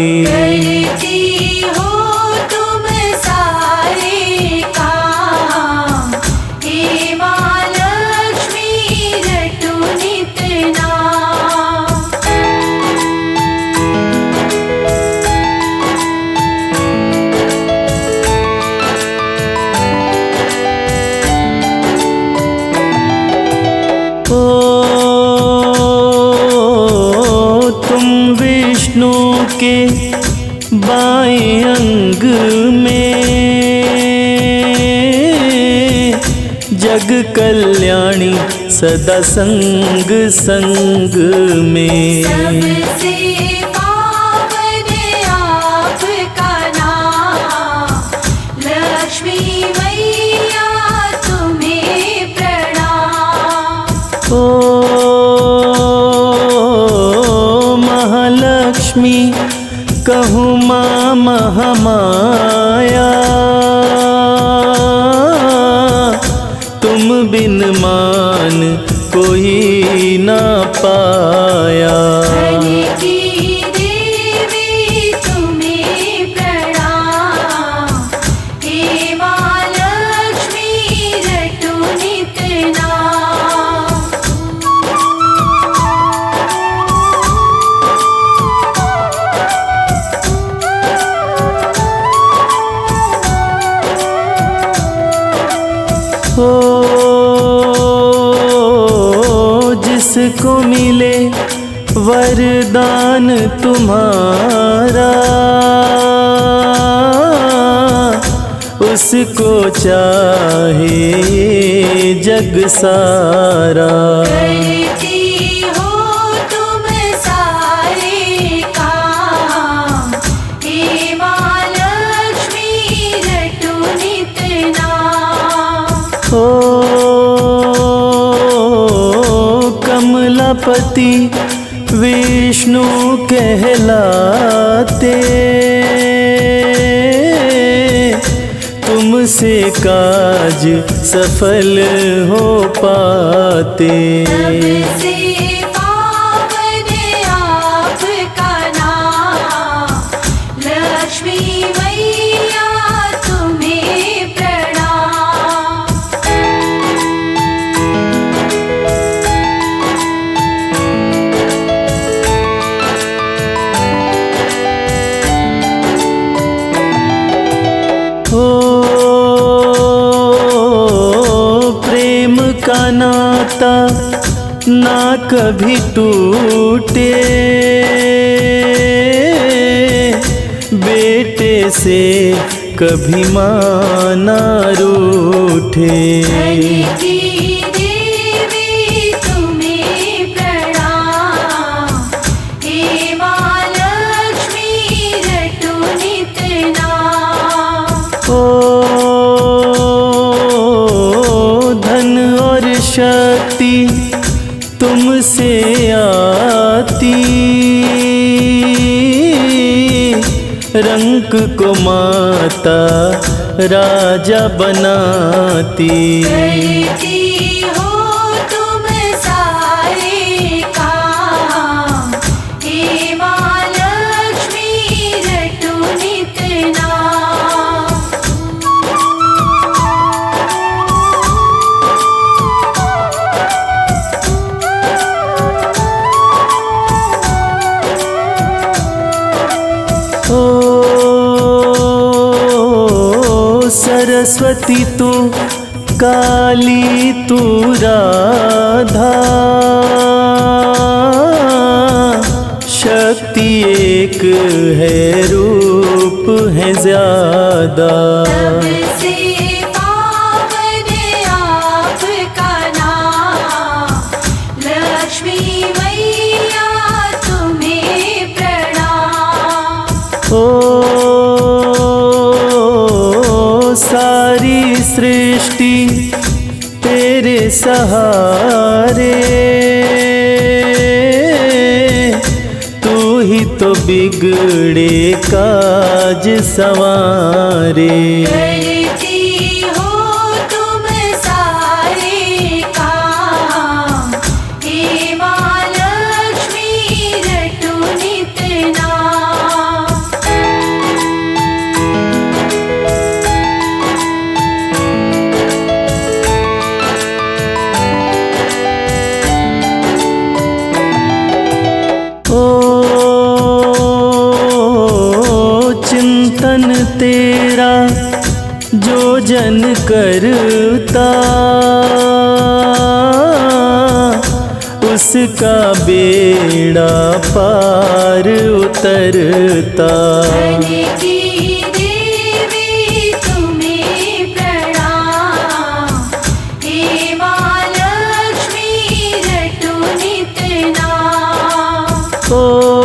विष्णु के बाएं अंग में जग कल्याणी सदा संग संग में। सबसे पावन आपका नाम लक्ष्मी मैया तुम्हें प्रणाम। महालक्ष्मी कहूँ माँ महामाया तुम बिन मान कोई ना पाया। वरदान तुम्हारा, उसको चाहे जग सारा। करती हो तुम सारे काम, हे माँ लक्ष्मी रटो नित नाम। ओ कमलापति विष्णु कहलाते, तुमसे काज सफल हो पाते। सबसे पावन आपका नाम, लक्ष्मी मैया तुम्हें प्रणाम। ओ प्रेम का नाता ना कभी टूटे, बेटे से कभी माँ ना रूठे। धरती देवी तुम्हें प्रणाम, हे माँ लक्ष्मी रटो नित नाम। ओ धन और शक्ति तुमसे आती, रंक को माता राजा बनाती। करती हो तुम सारे काम, हे माँ लक्ष्मी रटो नित नाम। ओ सरस्वती तू काली तू राधा, शक्ति एक है रूप है ज्यादा। सबसे पावन आपका नाम, लक्ष्मी मैया तुम्हें प्रणाम। ओ सारी सृष्टि तेरे सहारे, तू ही तो बिगड़े काज संवारे। करती हो तुम सारे काम, हे माँ लक्ष्मी रटो नित नाम। ओ चिंतन तेरा जो जन करता, उसका बेड़ा पार उतरता। धरती देवी तुम्हें प्रणाम, हे माँ लक्ष्मी रटो नित नाम। ओ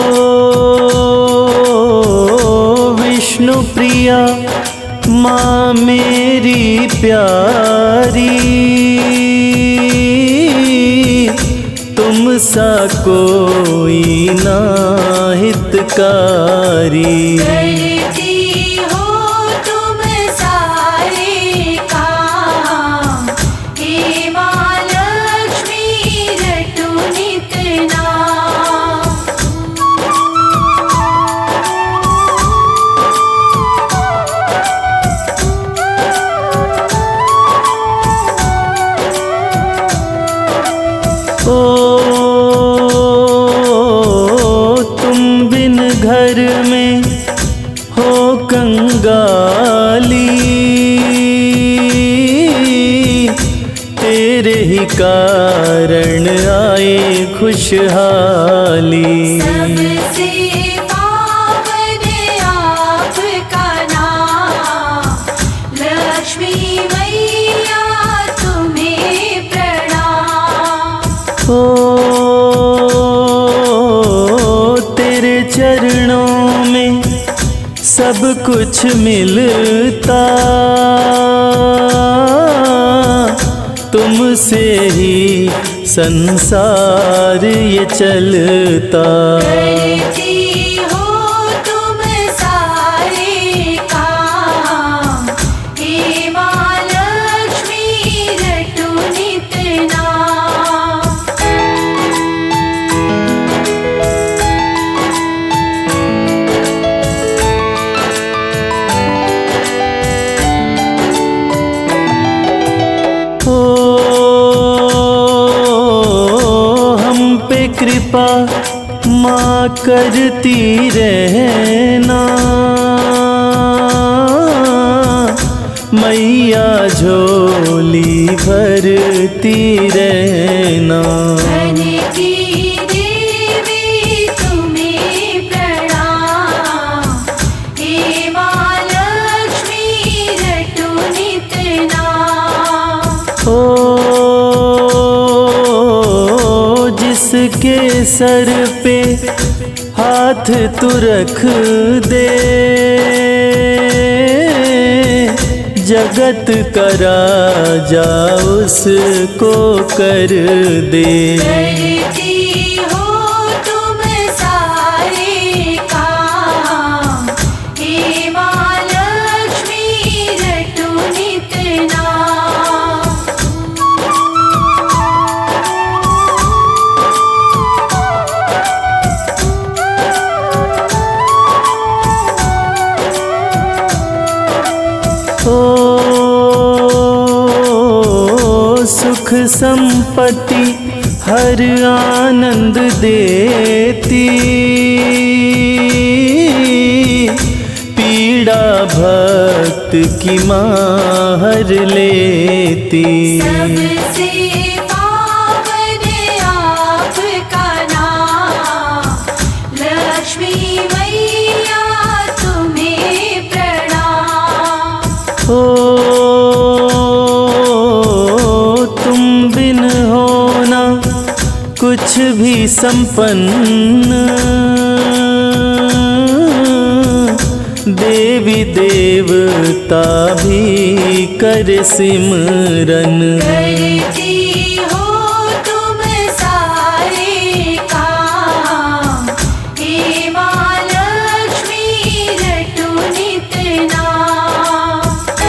विष्णु प्रिया माँ मेरी प्यारी, तुम सा कोई ना हितकारी। करती हो तुम सारे काम, हे माँ लक्ष्मी रटो नित नाम। ओ तुम बिन घर में खुशहाली। सबसे पावन आपका नाम, लक्ष्मी मैया तुम्हें प्रणाम। ओ तेरे चरणों में सब कुछ मिलता, तुमसे ही संसार ये चलता। करती हो तुम सारे काम, हे माँ लक्ष्मी रटो नित नाम। कृपा माँ करती रहना, मैया झोली भरती रहना। धन की देवी तुम्हें प्रणाम, हे माँ लक्ष्मी रटो नित नाम। ओ जिसके सर पे हाथ तू रख दे, जगत का राजा उसको कर दे। करती हो तुम सारे काम, हे माँ लक्ष्मी रटो नित नाम। ओ सुख संपत्ति हर आनंद देती, पीड़ा भक्त की माँ हर लेती। सबसे पावन आपका नाम, लक्ष्मी मैया तुम्हें प्रणाम। ओ तुम बिन होना कुछ भी संपन्न, देवी देवता भी कर सिमरन। करती हो तुम सारे काम, हे माँ लक्ष्मी रटो नित नाम।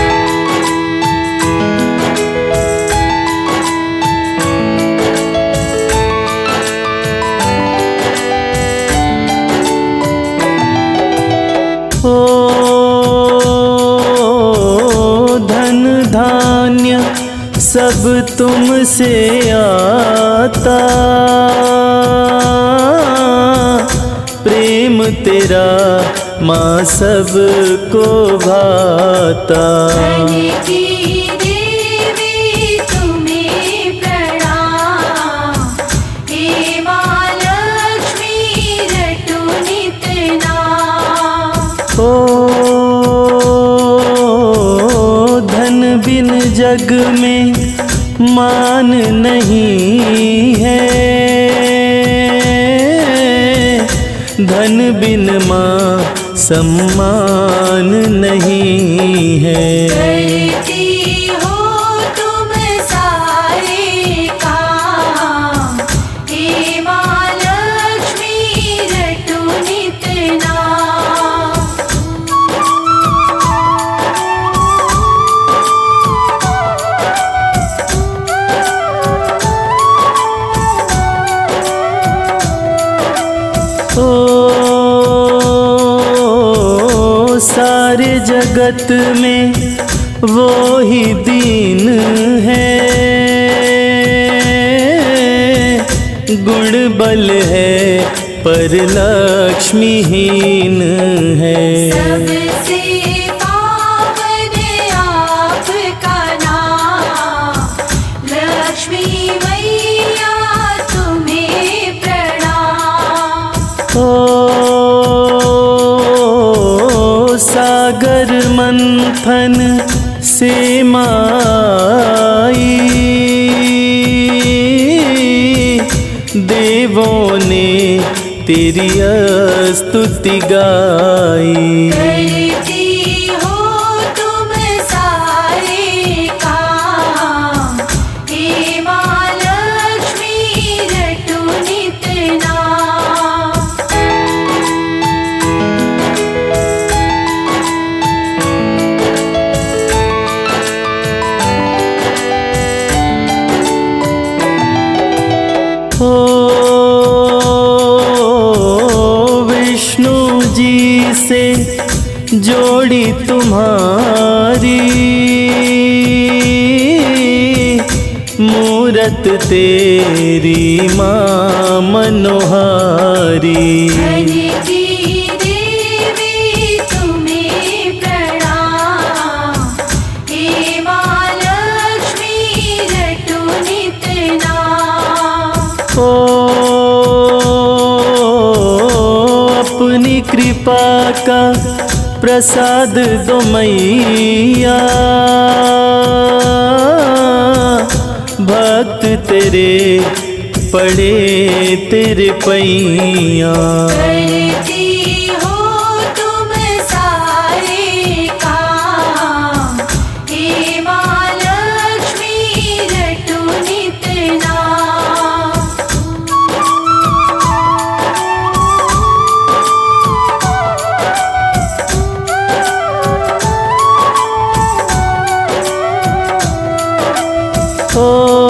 ओ धन धान्य सब तुमसे आता, प्रेम तेरा माँ सबको भाता। धन की देवी तुम्हें प्रणाम, हे माँ लक्ष्मी रटो नित नाम। ओ धन बिन जग में मान नहीं है, धन बिन माँ सम्मान नहीं है। करती हो तुम सारे काम, हे माँ लक्ष्मी रटो नित नाम। ओ सारे जगत में वो ही दीन है, गुण बल है पर लक्ष्मीहीन है। सबसे पावन आपका नाम, लक्ष्मी मैया तुम्हें मंथन से माई, देवों ने तेरी स्तुति गाई। करती हो तुम सारे काम, हे माँ लक्ष्मी रटो नित नाम। ओ विष्णु जी से जोड़ी तुम्हारी, मूरत तेरी माँ मनोहारी। धनती देवी तुम्हें प्रणाम, हे माँ लक्ष्मी रटो नित नाम। ओ अपनी कृपा का प्रसाद दो मैया, भक्त तेरे पड़े तेरे पैया। करती हो तुम सारे काम, हे माँ लक्ष्मी रटो नित नाम। ओ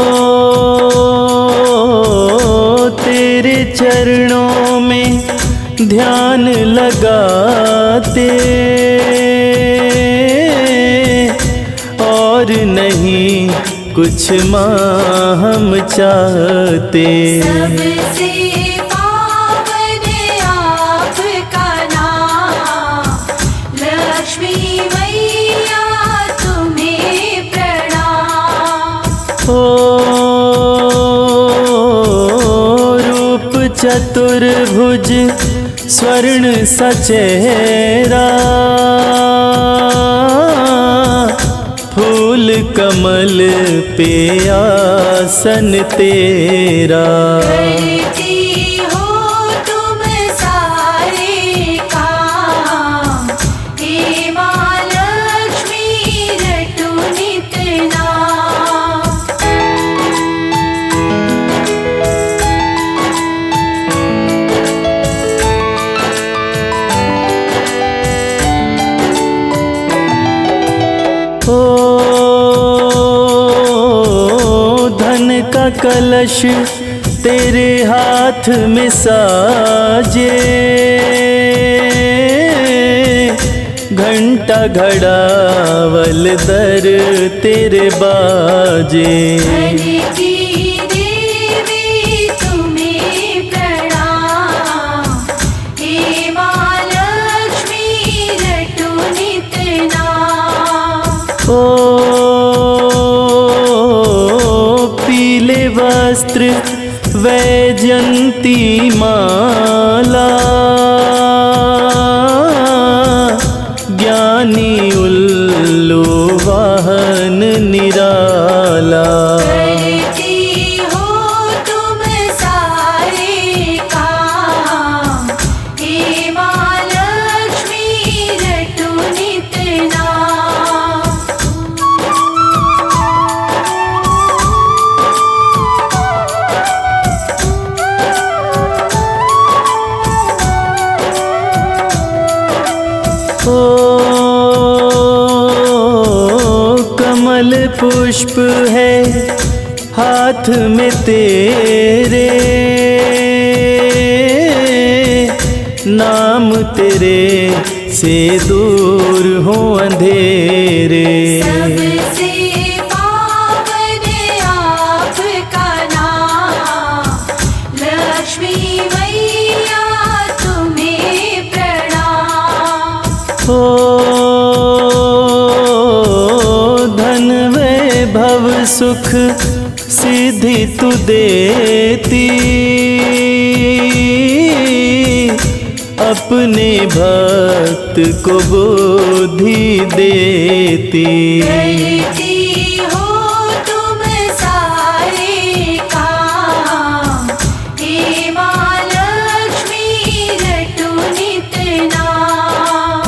तेरे चरणों में ध्यान लगाते, और नहीं कुछ माँ हम चाहते। सबसे पावन आपका नाम, लक्ष्मी मैया तुम्हें प्रणाम। ओ रूप चतुर्भुज स्वर्ण सचेहरा, फूल कमल पे आसन तेरा। करती हो तुम सारे काम, हे माँ लक्ष्मी रटो नित नाम। ओ धन का कलश तेरे हाथ में साजे, घंटा घड़ावल दर तेरे बाजे। धनती देवी तुम्हें प्रणाम, हे माँ लक्ष्मी रटो नित नाम। ओ पीले वस्त्र वैजंती माला, ज्ञानी उल्लू वाहन निराला। करती हो तुम सारे काम, हे माँ लक्ष्मी रटो नित नाम। ओ कमल पुष्प है हाथ में तेरे, नाम तेरे से दूर हो अंधेरे। सबसे पावन आपका नाम, लक्ष्मी मैया तुम्हें प्रणाम। ओ धन वैभव सुख सिद्धि तू देती, अपने भक्त को बुद्धि देती। करती हो तुम सारे काम, हे माँ लक्ष्मी रटो नित नाम।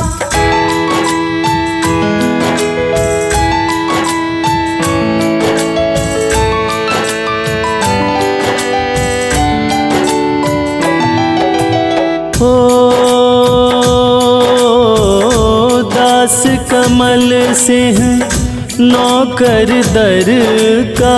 दास कमल सिंह नौकर दर का,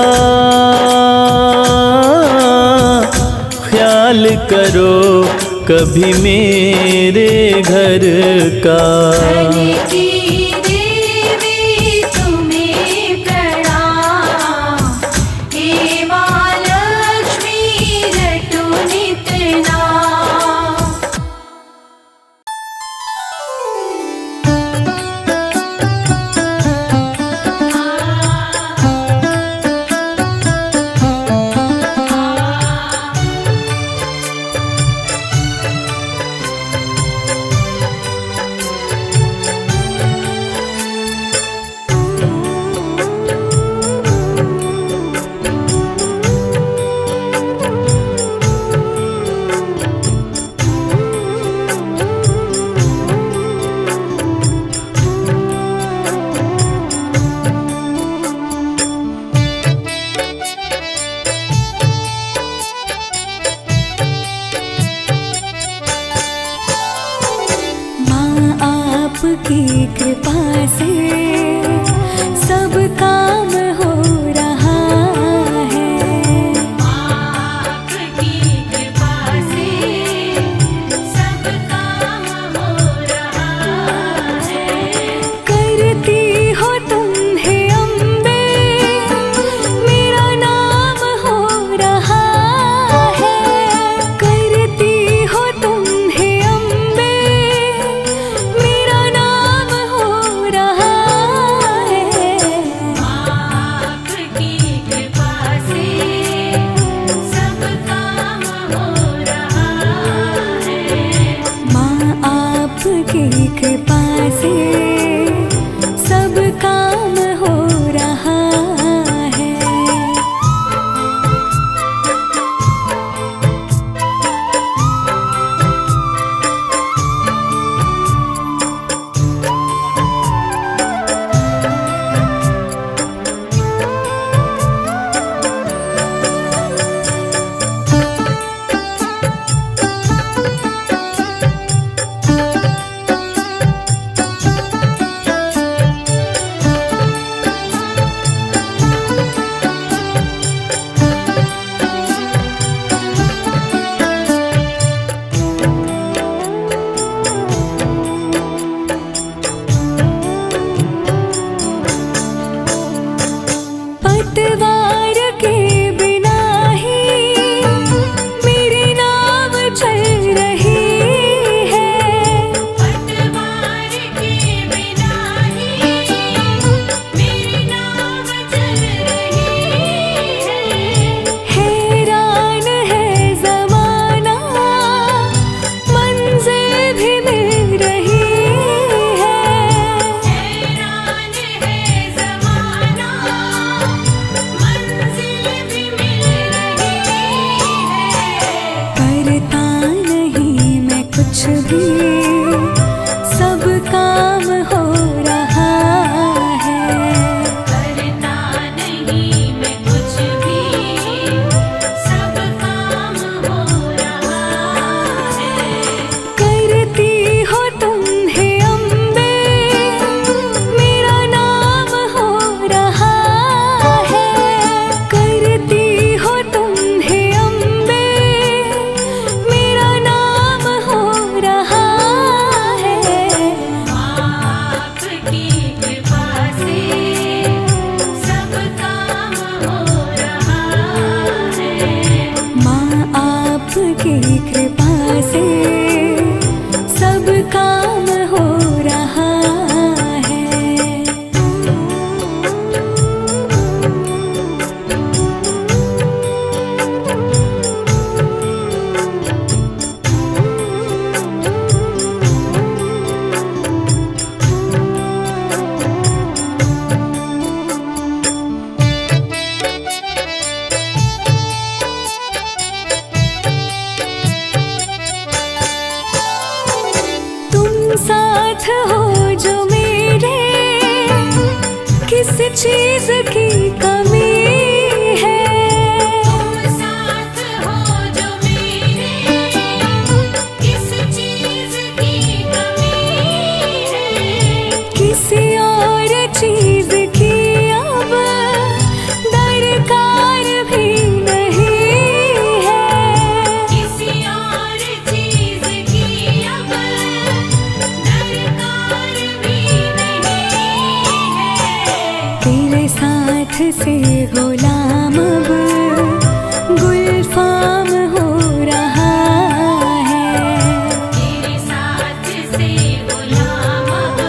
ख्याल करो कभी मेरे घर का। धन की देवी तुम्हें प्रणाम, हे माँ लक्ष्मी रटो नित नाम। किस चीज की कमी है। तुम साथ हो जो मेरे, किस चीज की कमी है। किसी और चीज की अब दरकार भी नहीं है। किसी और चीज की अब दरकार भी नहीं है। तेरे साथ से गुलाम अब गुलफाम हो रहा है। तेरे साथ से गुलाम अब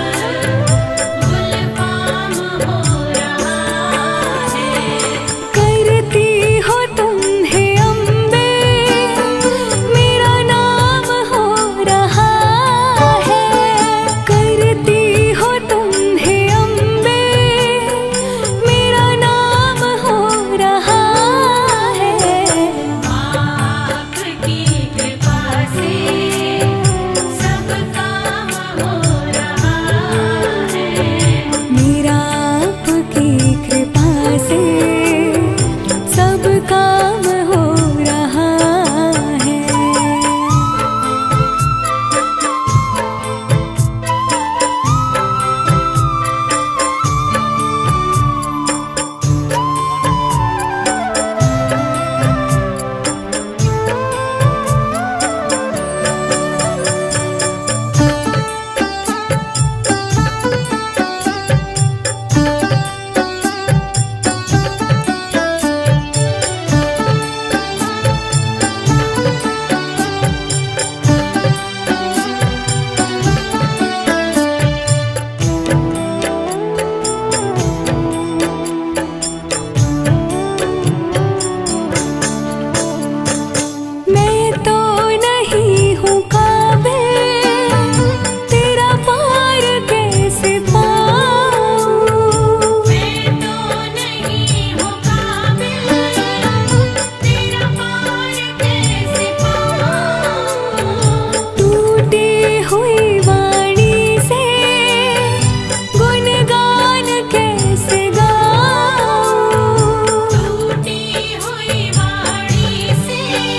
गुलफाम हो रहा है। करती हो तुम्हें अम्बे मेरा नाम हो रहा है। करती हो तुम्हें अम्बे मेरा नाम हो रहा है। आपकी कृपा से सब काम हो रहा है। मेरा आपकी कृपा से सब काम हो रहा है। मैं तो नहीं हूँ काबिल, तेरा पार कैसे पाऊँ। मैं तो नहीं हूँ काबिल, तेरा पार कैसे पाऊँ। टूटी हुई वाणी से गुणगान कैसे गाऊँ। टूटी हुई वाणी से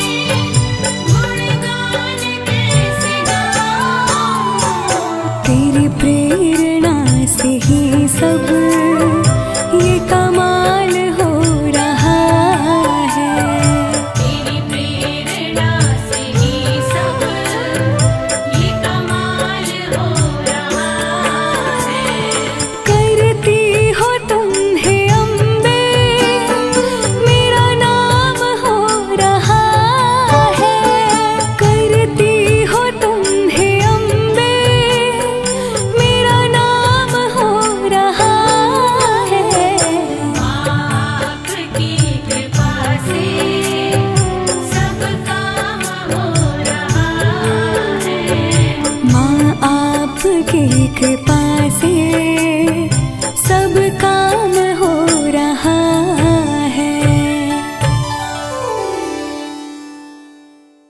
गुणगान कैसे गाऊँ। तेरी प्रेरणा से ही सब ये कमाल हो रहा है। तेरी प्रेरणा से ही सब ये कमाल हो रहा है। करती हो तुम्हें अम्बे मेरा नाम हो रहा है। करती हो तुम्हें अम्बे मेरा नाम हो रहा है। आपकी कृपा से सब काम हो रहा है। माँ आपकी कृपा